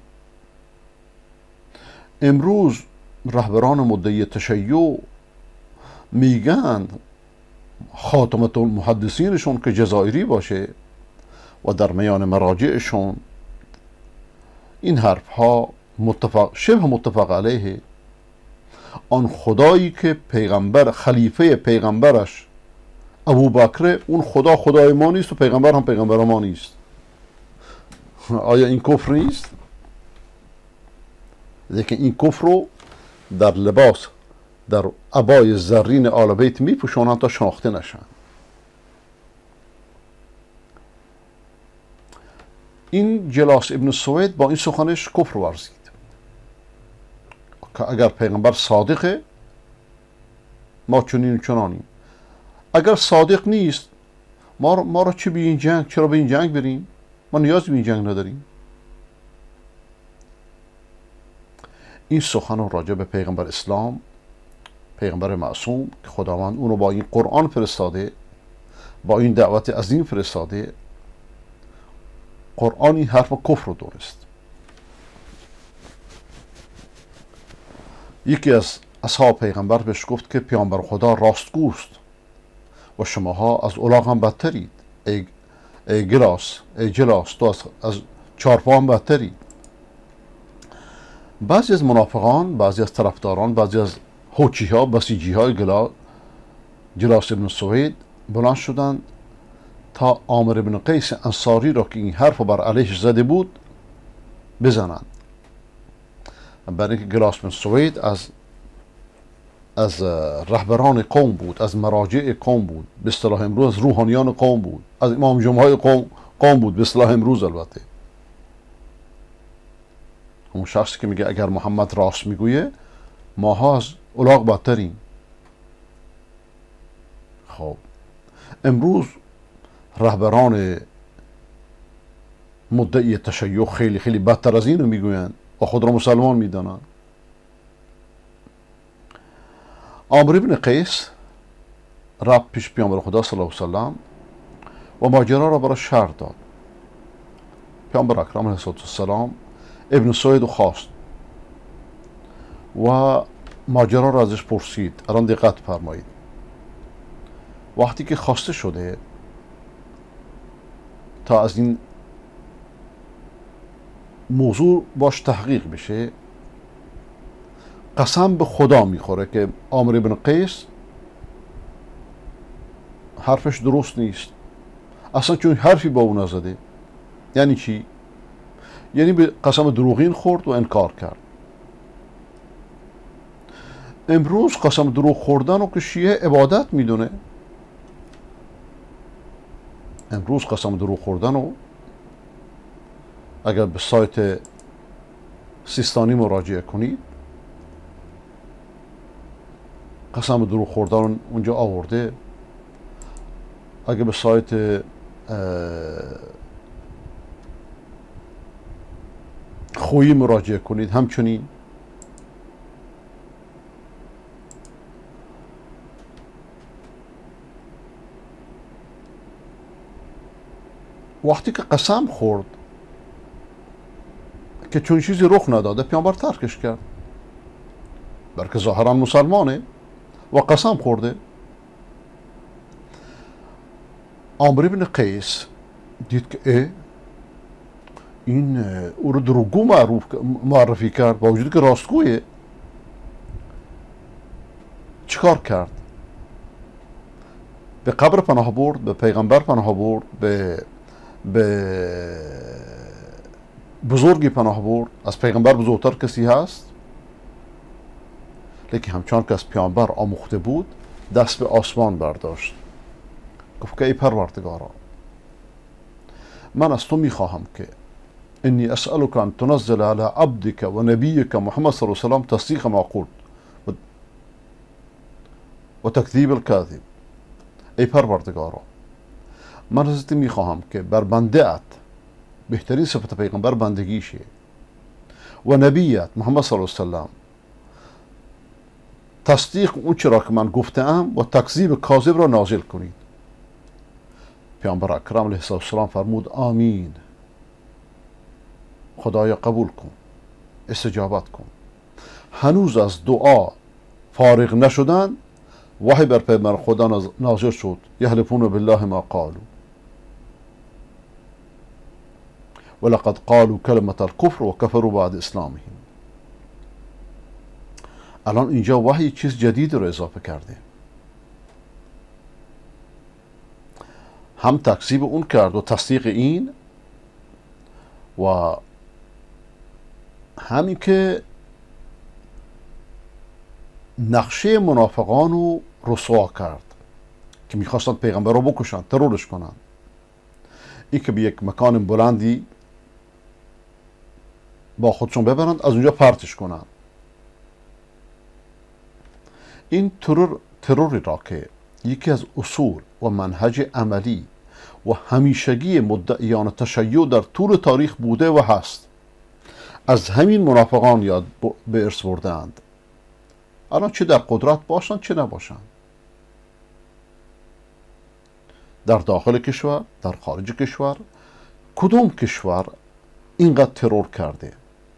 امروز رهبران مدعی تشیع میگن خاتمه المحدثینشون که جزایری باشه و در میان مراجعشون این حرف ها متفق شبه متفق علیه. آن خدایی که پیغمبر خلیفه پیغمبرش ابو بکر، اون خدا خدای ما نیست و پیغمبر هم پیغمبر ما نیست. آیا این کفر نیست؟ لیکن این کفر رو در لباس، در عبای زرین آل بیت می پوشونن تا شناخته نشن. این جلاس ابن سوید با این سخنش کفر ورزید که اگر پیغمبر صادقه ما چنین و چنانیم، اگر صادق نیست ما, ما را چه به این جنگ، چرا به این جنگ بریم؟ ما نیاز به این جنگ نداریم. این سخن راجع به پیغمبر اسلام، پیغمبر معصوم که خداوند اونو با این قرآن فرستاده، با این دعوت عظیم فرستاده، قرآن این حرف کفر رو دونست. یکی از اصحاب پیغمبر بهش گفت که پیامبر خدا راستگوست و شماها از الاغ هم بدترید. ای, ای گلاس، ای جلاس، تو از, از چارپا هم بدترید. بعضی از منافقان، بعضی از طرفداران، بعضی از حوچی ها، بسیجی های گلا جلاس ابن سوید بلند شدند تا عامر بن قیس انصاری را که این حرف بر علیهش زده بود بزنند. برای اینکه جلاس بن سوید از از رهبران قوم بود، از مراجع قوم بود، به اصطلاح امروز از روحانیان قوم بود، از امام جمعه قوم قوم بود به اصطلاح امروز. البته اون شخصی که میگه اگر محمد راست میگویه ماها از الاغ بدتریم. خب امروز رهبران مدعی تشیع خیلی خیلی بدتر از اینو میگویند و خود را مسلمان میدانند. عامر بن قیس رفت پیش پیامبر خدا صلی الله علیه و سلم و ماجرا را برای شرح داد. پیامبر اکرم علیه السلام ابن سوید خواست و ماجرا را ازش پرسید. الان دقت فرمایید. وقتی که خواسته شده تا از این موضوع باش تحقیق بشه، قسم به خدا میخوره که عامر بن قیس حرفش درست نیست اصلا، چون حرفی با اون نزده. یعنی چی؟ یعنی به قسم دروغین خورد و انکار کرد. امروز قسم دروغ خوردن رو که شیعه عبادت میدونه، امروز قسم دروغ خوردن رو اگر به سایت سیستانی مراجعه کنید قسم دروغ خوردن اونجا آورده. اگه به سایت خویی مراجعه کنید همچنین وقتی که قسم خورد که چون چیزی رخ نداده پیامبر ترکش کرد، بلکه ظاهرا مسلمانه و قسم خورده. عمرو بن قیس دید که اه این او رو دروغگو معرفی کرد با وجودی که راستگویه. چیکار کرد؟ به قبر پناه برد، به پیغمبر پناه برد، به به بزرگی پناه برد. از پیغمبر بزرگتر کسی هست؟ لیکن همچنان که از پیامبر آموخته بود دست به آسمان برداشت، گفت که ای پروردگارا، من از تو میخواهم که انی اسألک ان تنزل علی عبدک و نبیک محمد صلی الله علیه و سلم تصدیق ما قلت و تکذیب الکاذب. ای پروردگارا، من از تو میخواهم که بر بنده‌ات بهترین صفت پیغمبر بندگیشه و نبیت محمد صلی الله علیه و سلم تصدیق اون چرا که من گفتم و تکذیب کاذب را نازل کنید. پیامبر اکرم علیه السلام فرمود آمین، خدایا قبول کن، استجابت کن. هنوز از دعا فارغ نشدن وحی بر پیامبر خدا نازل شد یحلفون بالله ما قالوا ولقد قالوا کلمة الکفر و کفروا بعد اسلامهم. الان اینجا وحی چیز جدید رو اضافه کرده، هم تکذیب اون کرد و تصدیق این و همین که نقشه منافقان رو رسوا کرد که میخواستن پیغمبر رو بکشن، ترورش کنن. این که به یک مکان بلندی با خودشون ببرند، از اونجا پرتش کنن. این ترور تروری را که یکی از اصول و منهج عملی و همیشگی مدعیان تشیع در طول تاریخ بوده و هست، از همین منافقان یاد به ارث بردند. الان چه در قدرت باشن چه نباشن، در داخل کشور، در خارج کشور، کدوم کشور اینقدر ترور کرده؟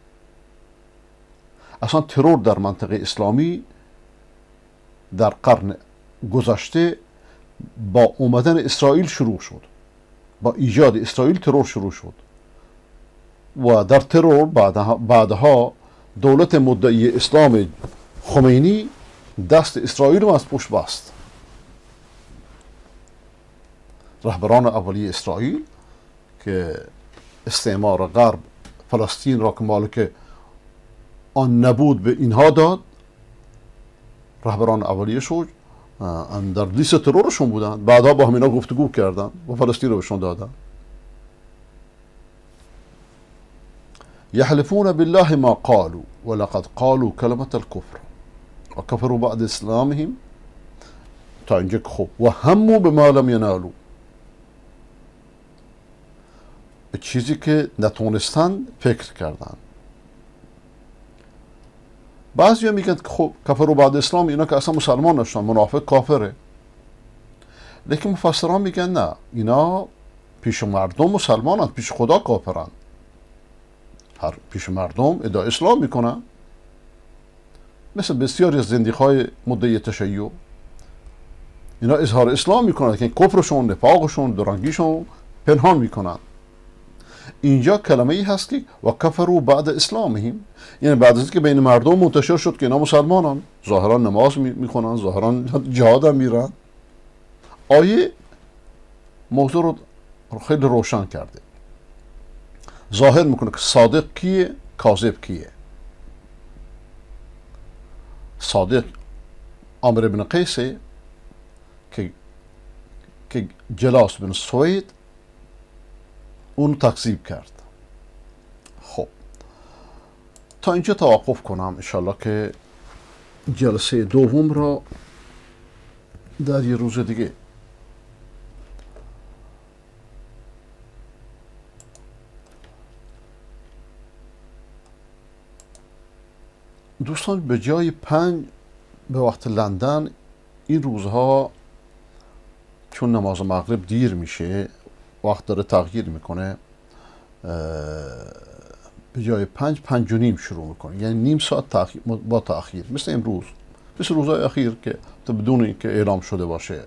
اصلا ترور در منطقه اسلامی در قرن گذشته با اومدن اسرائیل شروع شد، با ایجاد اسرائیل ترور شروع شد و در ترور بعدها, بعدها دولت مدعی اسلام خمینی دست اسرائیل رو از پشت بست. رهبران اولیه اسرائیل که استعمار غرب فلسطین را که مالک آن نبود به اینها داد، رهبران اولیه شد در لیست ترورشون بودن، بعدها با همینا گفتگو کردن و فلسطین رو بهشون دادن. یحلفون بالله ما قالوا ولقد قالوا کلمة الکفر و کفروا بعد اسلامهم. تا اینجا خوب. و همو به ما لم ینالوا، به چیزی که نتونستن فکر کردن. بعضی ها میگن خب کفروا بعد اسلام، اینا که اصلا مسلمان نشدن، منافق کافره. لیکن مفسران میگن نه، اینا پیش مردم مسلمانن، پیش خدا کافرن. هر پیش مردم ادعای اسلام میکنن، مثل بسیاری از زندیقهای مدعی تشیع. اینا اظهار اسلام میکنن که کفرشون، نفاقشون، درنگیشون پنهان میکنن. اینجا کلمه ای هست که و کفروا بعد اسلامهم، یعنی بعد از اینکه بین مردم منتشر شد که اینا مسلمانن، ظاهرا نماز میخونن، ظاهرا جهاد هم میرن. آیه موضوع رو خیلی روشن کرده، ظاهر میکنه که صادق کیه، کاذب کیه. صادق عمرو بن قیس که که جلاس بن سوید اون تکذیب کرد. خب تا اینجا توقف کنم، انشالله که جلسه دوم را در یه روز دیگه. دوستان به جای پنج به وقت لندن این روزها چون نماز مغرب دیر میشه وقت داره تغییر میکنه، به جای پنج پنج و نیم شروع میکنه، یعنی نیم ساعت تأخیر با تأخیر، مثل امروز، مثل روزهای اخیر که بدون اینکه اعلام شده باشه.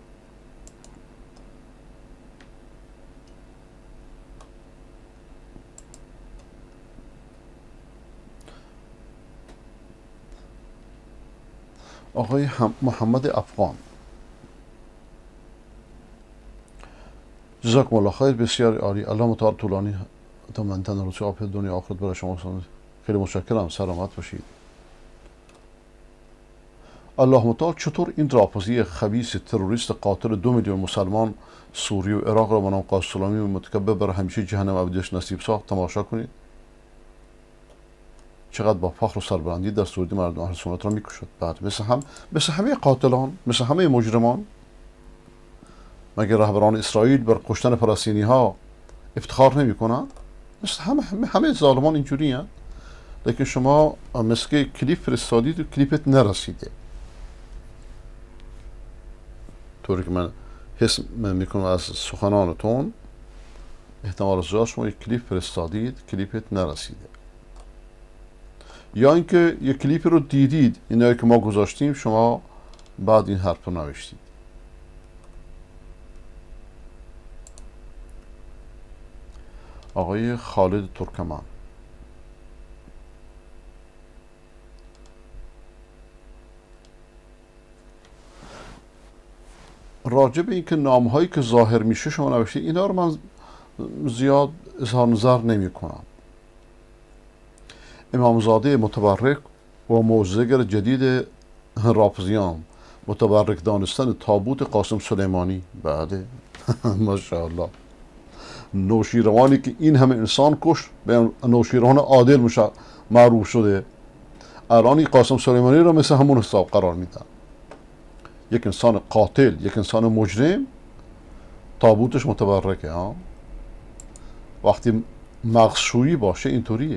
آقای محمد افغان، جزاکم الله خیر، بسیار عالی. الله متعال طولانی تا من تندرستی عافیت دنیا آخرت برای شما. خیلی متشکرم، سلامت باشید. الله متعال چطور این راپزی خبیث تروریست قاتل دو میلیون مسلمان سوریه و عراق را به نام قاسم سلیمانی و متکبر برای همیشه جهنم ابدیش نصیب ساخت تماشا کنید. چقدر با فخر و سربلندی در سوریه مردم اهل سنت را میکشد. بعد مثل هم مثل همه قاتلان، مثل همه مجرمان، مگر رهبران اسرائیل بر کشتن فلسطینی ها افتخار نمی کنند؟ مثل همه همه ظالمان اینجوری هستند. لیکن شما مثل که کلیپ فرستادید و کلیپت نرسیده، طوری که من حس میکنم از سخنانتون احتمال زیاد شما یک کلیپ فرستادید کلیپت نرسیده، یا اینکه یک کلیپ رو دیدید اینایی که ما گذاشتیم شما بعد این حرف رو نوشتید. آقای خالد ترکمان، راجع به اینکه نام هایی که ظاهر میشه شما نوشتید، اینا رو من زیاد اظهار نظر نمی کنم. امامزاده متبرک و معجزه‌گر جدید رافضیان، متبرک دانستن تابوت قاسم سلیمانی. بعد ماشاءالله، نوشیروانی که این همه انسان کش به نوشیروان عادل معروف شده، الان قاسم سلیمانی را مثل همون حساب قرار میدن. یک انسان قاتل، یک انسان مجرم، تابوتش متبرکه. ها وقتی مغزشویی باشه اینطوریه.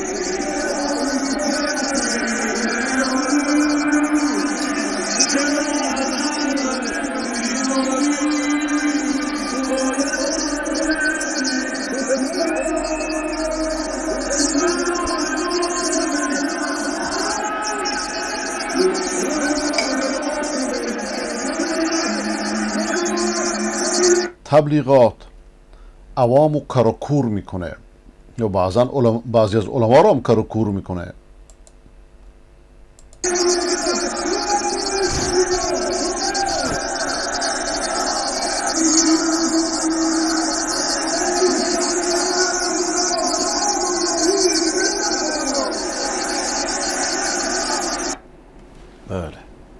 تبلیغات عوامو کارکور میکنه، یا بعضا بعضی از علما رو هم کارکور میکنه. بله،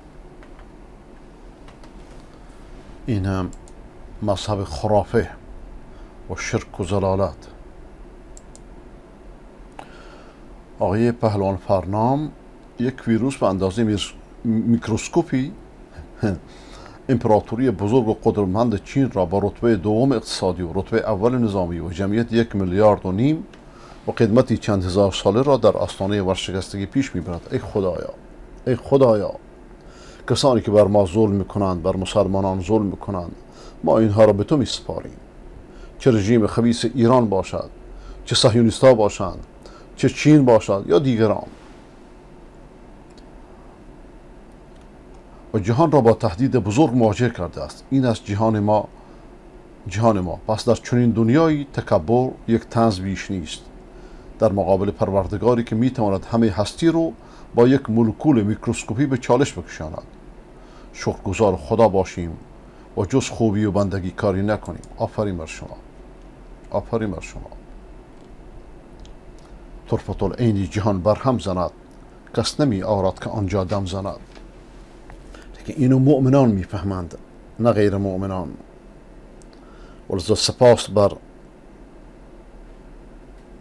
این هم مذهب خرافه و شرک و ضلالت. آقای پهلوان فرنام، یک ویروس به اندازه میکروسکوپی امپراتوری بزرگ و قدرتمند چین را با رتبه دوم اقتصادی و رتبه اول نظامی و جمعیت یک میلیارد و نیم و قدمتی چند هزار ساله را در آستانه ورشکستگی پیش میبرد. ای خدایا، ای خدایا، کسانی که بر ما ظلم میکنند، بر مسلمانان ظلم میکنند، ما اینها را به تو میسپاریم. چه رژیم خبیث ایران باشد، چه صهیونیست‌ها باشند، چه چین باشد یا دیگران، و جهان را با تهدید بزرگ مواجه کرده است. این است جهان ما، جهان ما. پس در چنین دنیایی تکبر یک طنز بیش نیست در مقابل پروردگاری که میتواند همه هستی رو با یک مولکول میکروسکوپی به چالش بکشاند. شکرگزار خدا باشیم و جز خوبی و بندگی کاری نکنیم. آفرین بر شما، آفرین بر شما. طرفة العین جهان بر هم زند، کس نمی آرد که آنجا دم زند. که اینو مؤمنان میفهمند، نه غیر مؤمنان. ولذا سپاس بر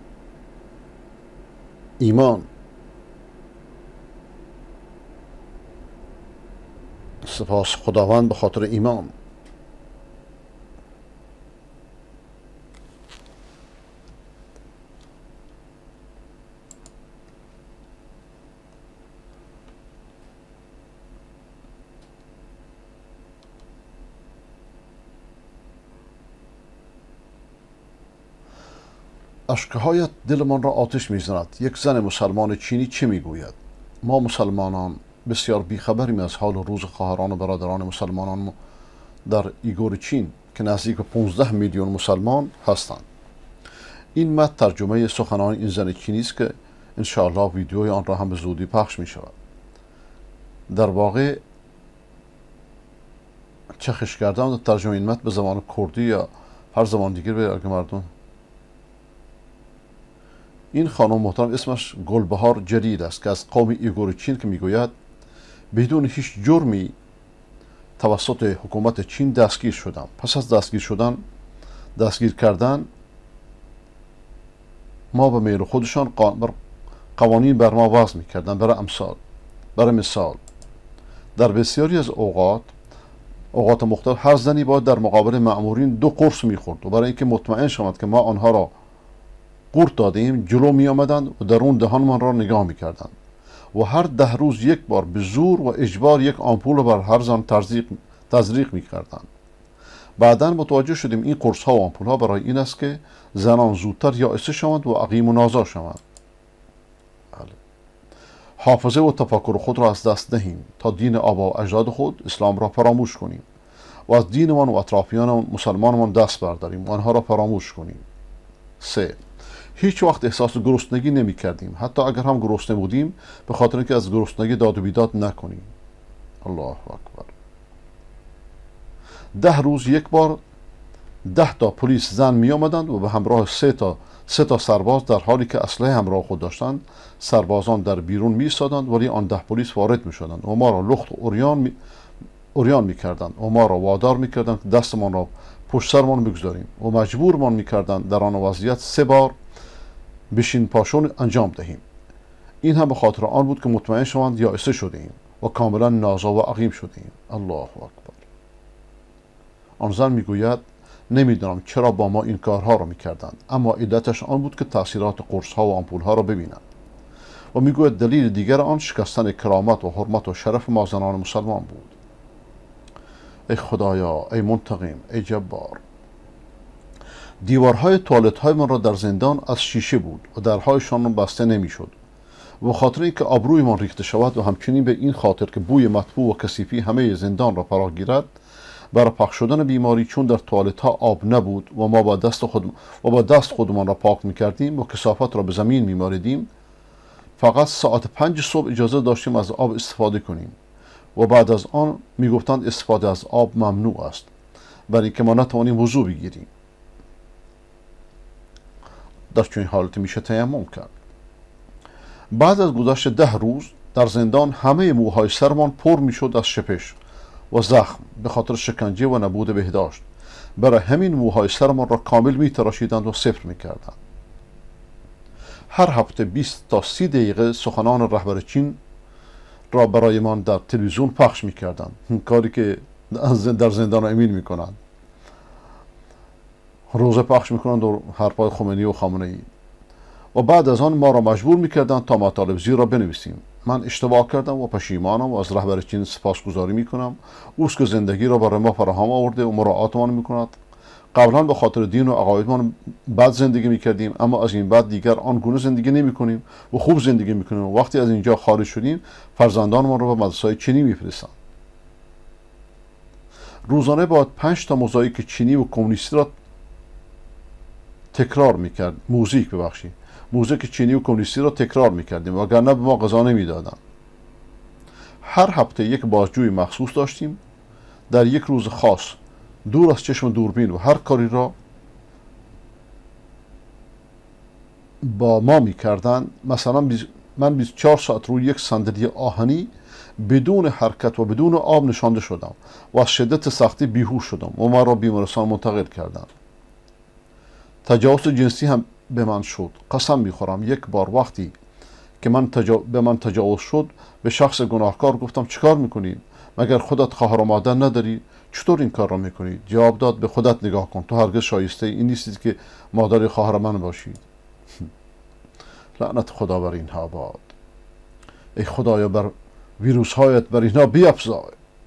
ایمان سپاس خداوند به خاطر ایمان. اشکهایت دلمان را آتش میزند. یک زن مسلمان چینی چه میگوید؟ ما مسلمانان بسیار بیخبریم از حال و روز خواهران و برادران مسلمانان در ایگور چین که نزدیک به پانزده میلیون مسلمان هستند. این متن ترجمه سخنان این زن چینی است که انشاءالله ویدیوی آن را هم به زودی پخش می شود. در واقع چخش کردم در ترجمه این متن به زبان کردی یا هر زبان دیگر به اگه مردم. این خانم محترم اسمش گلبهار جلیل است که از قوم ایگور چین که میگوید بدون هیچ جرمی توسط حکومت چین دستگیر شدم. پس از دستگیر شدن دستگیر کردن ما به میل خودشان قوانین بر ما وضع میکردن. برای امثال برای مثال در بسیاری از اوقات اوقات مختلف هر زنی باید در مقابل مأمورین دو قرص میخورد و برای اینکه مطمئن شوند که ما آنها را قورت دادیم جلو می آمدند و درون دهانمان را نگاه می کردند و هر ده روز یک بار به زور و اجبار یک آمپول بر هر زن تزریق می کردند. بعدا متوجه شدیم این قرص ها و آمپول ها برای این است که زنان زودتر یائسه شوند و عقیم و نازا شوند. حافظه و تفکر خود را از دست دهیم تا دین آبا و اجداد خود اسلام را فراموش کنیم و از دینمان و اطرافیان مسلمانمان دست برداریم و آنها را فراموش کنیم. سه هیچ وقت احساس گرسنگی نمی کردیم، حتی اگر هم گرسنه بودیم به خاطر اینکه از گرسنگی داد و بیداد نکنیم. الله اکبر. ده روز یک بار ده تا پلیس زن می آمدند و به همراه سه تا سه تا سرباز در حالی که اسلحه همراه خود داشتند. سربازان در بیرون می ایستادند ولی آن ده پلیس وارد می شدند و ما را لخت و اوریان می اوریان می کردند و ما را وادار می کردند که دستمان را پشت سرمان بگذاریم و مجبورمان می کردند در آن وضعیت سه بار بشین پاشون انجام دهیم. این هم به خاطر آن بود که مطمئن شوند یائسه شده ایم و کاملا نازا و عقیم شده ایم. الله اکبر. آن زن میگوید نمیدانم چرا با ما این کارها را میکردند، اما علتش آن بود که تاثیرات قرص ها و آمپول ها را ببینند و میگوید دلیل دیگر آن شکستن کرامت و حرمت و شرف ما زنان مسلمان بود. ای خدایا، ای منتقم، ای جبار. دیوارهای توالت های من را در زندان از شیشه بود و درهایشان بسته نمیشد و خاطر اینکه آبروی من ریخته شود و همچنین به این خاطر که بوی مطبوع و کثیفی همه زندان را فرا گیرد، برای پاک شدن بیماری چون در توالت ها آب نبود و ما با دست خود و با دست خودمان را پاک میکردیم و کثافت را به زمین میمالیدیم، فقط ساعت پنج صبح اجازه داشتیم از آب استفاده کنیم و بعد از آن میگفتند استفاده از آب ممنوع است برای اینکه ما نتوانیم وضو بگیریم. در چنین حالتی میشه تیمم کرد. بعد از گذشت ده روز در زندان همه موهای سرمان پر میشد از شپش و زخم به خاطر شکنجه و نبود بهداشت. برای همین موهای سرمان را کامل میتراشیدند و صفر میکردند. هر هفته بیست تا سی دقیقه سخنان رهبر چین را برایمان در تلویزیون پخش میکردند، کاری که در زندان امین میکنند. روزه پخش میکنند و حرفای خمینی و خامنه ای و بعد از آن ما را مجبور میکردند تا مطالب زیر را بنویسیم. من اشتباه کردم و پشیمانم و از رهبر چین سپاسگزاری میکنم. اوست که زندگی را برای ما فراهم آورده و مراعاتمان میکند. قبلا به خاطر دین و عقایدمان بد زندگی میکردیم، اما از این بعد دیگر آن گونه زندگی نمیکنیم و خوب زندگی میکنیم و وقتی از اینجا خارج شدیم فرزندانمان را به مدرسه‌های چینی میفرستند. روزانه باید پنج تا موزاییک چینی و کمونیستی را تکرار میکرد موزیک ببخشید موزیک چینی و کمونیستی را تکرار میکردیم وگرنه به ما غذا نمیدادند. هر هفته یک بازجوی مخصوص داشتیم در یک روز خاص دور از چشم دوربین و هر کاری را با ما میکردند. مثلا من بیست و چهار ساعت روی یک صندلی آهنی بدون حرکت و بدون آب نشانده شدم و از شدت سختی بیهوش شدم و ما را بیمارستان منتقل کردند. تجاوز جنسی هم به من شد. قسم میخورم یک بار وقتی که من تجا... به من تجاوز شد به شخص گناهکار گفتم چیکار میکنی؟ مگر خودت خواهر و مادر نداری؟ چطور این کار را میکنی؟ جواب داد به خودت نگاه کن، تو هرگز شایسته این نیستی که مادر خواهر من باشید. لعنت خدا بر اینها باد. ای خدایا بر ویروس هایت بر اینها بیفزای.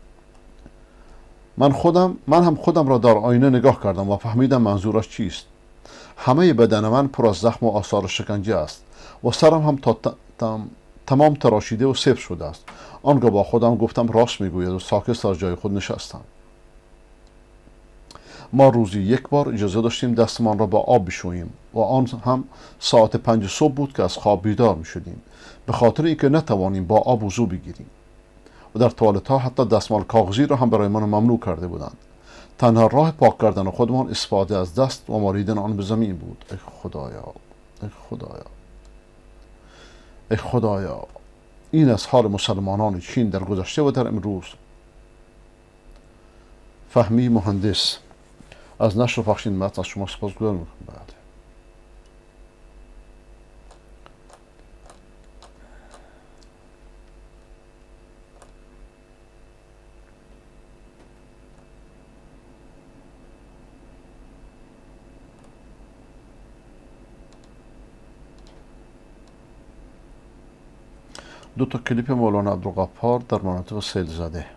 من خودم من هم خودم را در آینه نگاه کردم و فهمیدم منظورش چیست. همه بدن من پر از زخم و آثار شکنجه است و سرم هم تا تم... تمام تراشیده و سفت شده است. آنگاه با خودم گفتم راست میگوید و ساکت در جای خود نشستم. ما روزی یک بار اجازه داشتیم دستمان را با آب بشوییم و آن هم ساعت پنج صبح بود که از خواب بیدار می شدیم به خاطر اینکه نتوانیم با آب وضو بگیریم و در توالت ها حتی دستمال کاغذی را هم برای من ممنوع کرده بودند. تنها راه پاک کردن خودمان استفاده از دست و مالیدن آن به زمین بود. ای خدایا، ای خدایا، ای خدایا. این از حال مسلمانان چین در گذشته و در امروز. فهمی مهندس. از نشر و پخش این متن از شما سپاسگزار میکنم. بله. دو تا کلیپ مولانا عبدالغفار در مناطق سیل زده.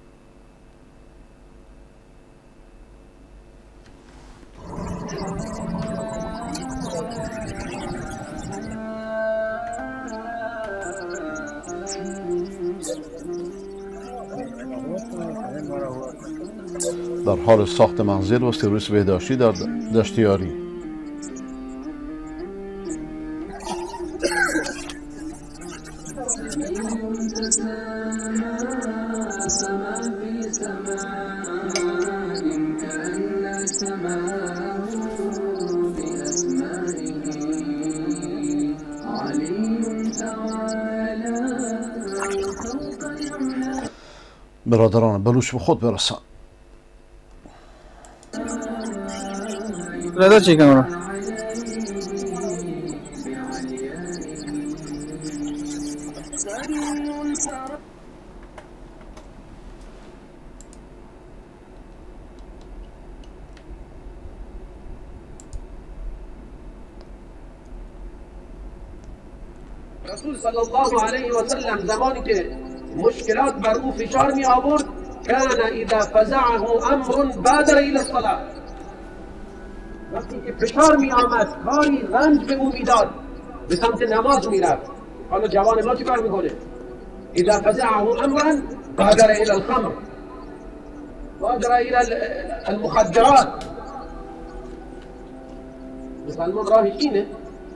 در حال ساخت منزل و سرویس بهداشتی در دشتیاری. برادران بلوچ به خود برسن. رضا چی کنم؟ رسول صلی الله علیه و سلم زمانی که مشکلات بر او فشار می آورد کان اذا فزعه امر بادر الى الصلاه. وقتی که فشار می آمد کاری رنج به او میداد به سمت نماز می رفت. حالا جوان ما چی کار میکنه؟ اذا فزعه امر بادر الى الخمر بادر الى المخدرات. مسلمان راهش اینه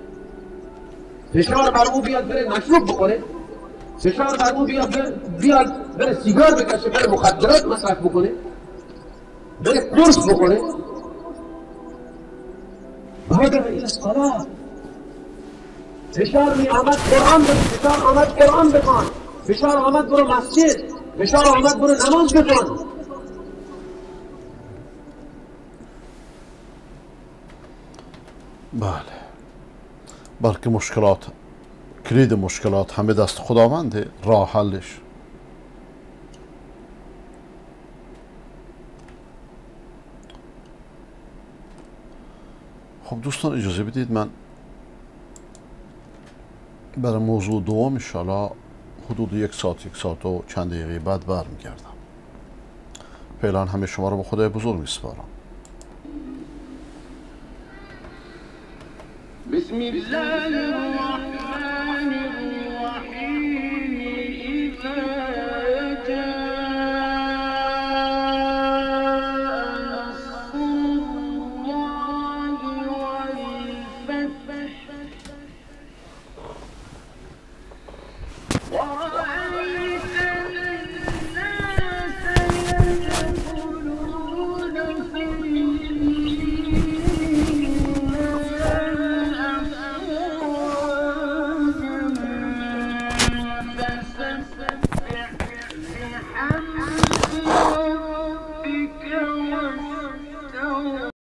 فشار بر او بیاد بره مشروب بخوره، فشار بر او بیاد بره, بیاد بره سیگار بکشه، بره مخدرات مصرف بکنه، بره قرص بخوره. بادر الى الصلاه. فشار می آمد قرآن بخون، فشار آمد قرآن بخوان، فشار آمد برو مسجد، فشار آمد برو نماز بخوان. بله، بلکه مشکلات کلید مشکلات همه دست خداونده، راه حلش. خب دوستان اجازه بدید من برای موضوع دوم انشاءالله حدود یک ساعت یک ساعت و چند دقیقه بعد برمیگردم. فعلا همه شما رو به خدای بزرگ میسپارم. بسم الله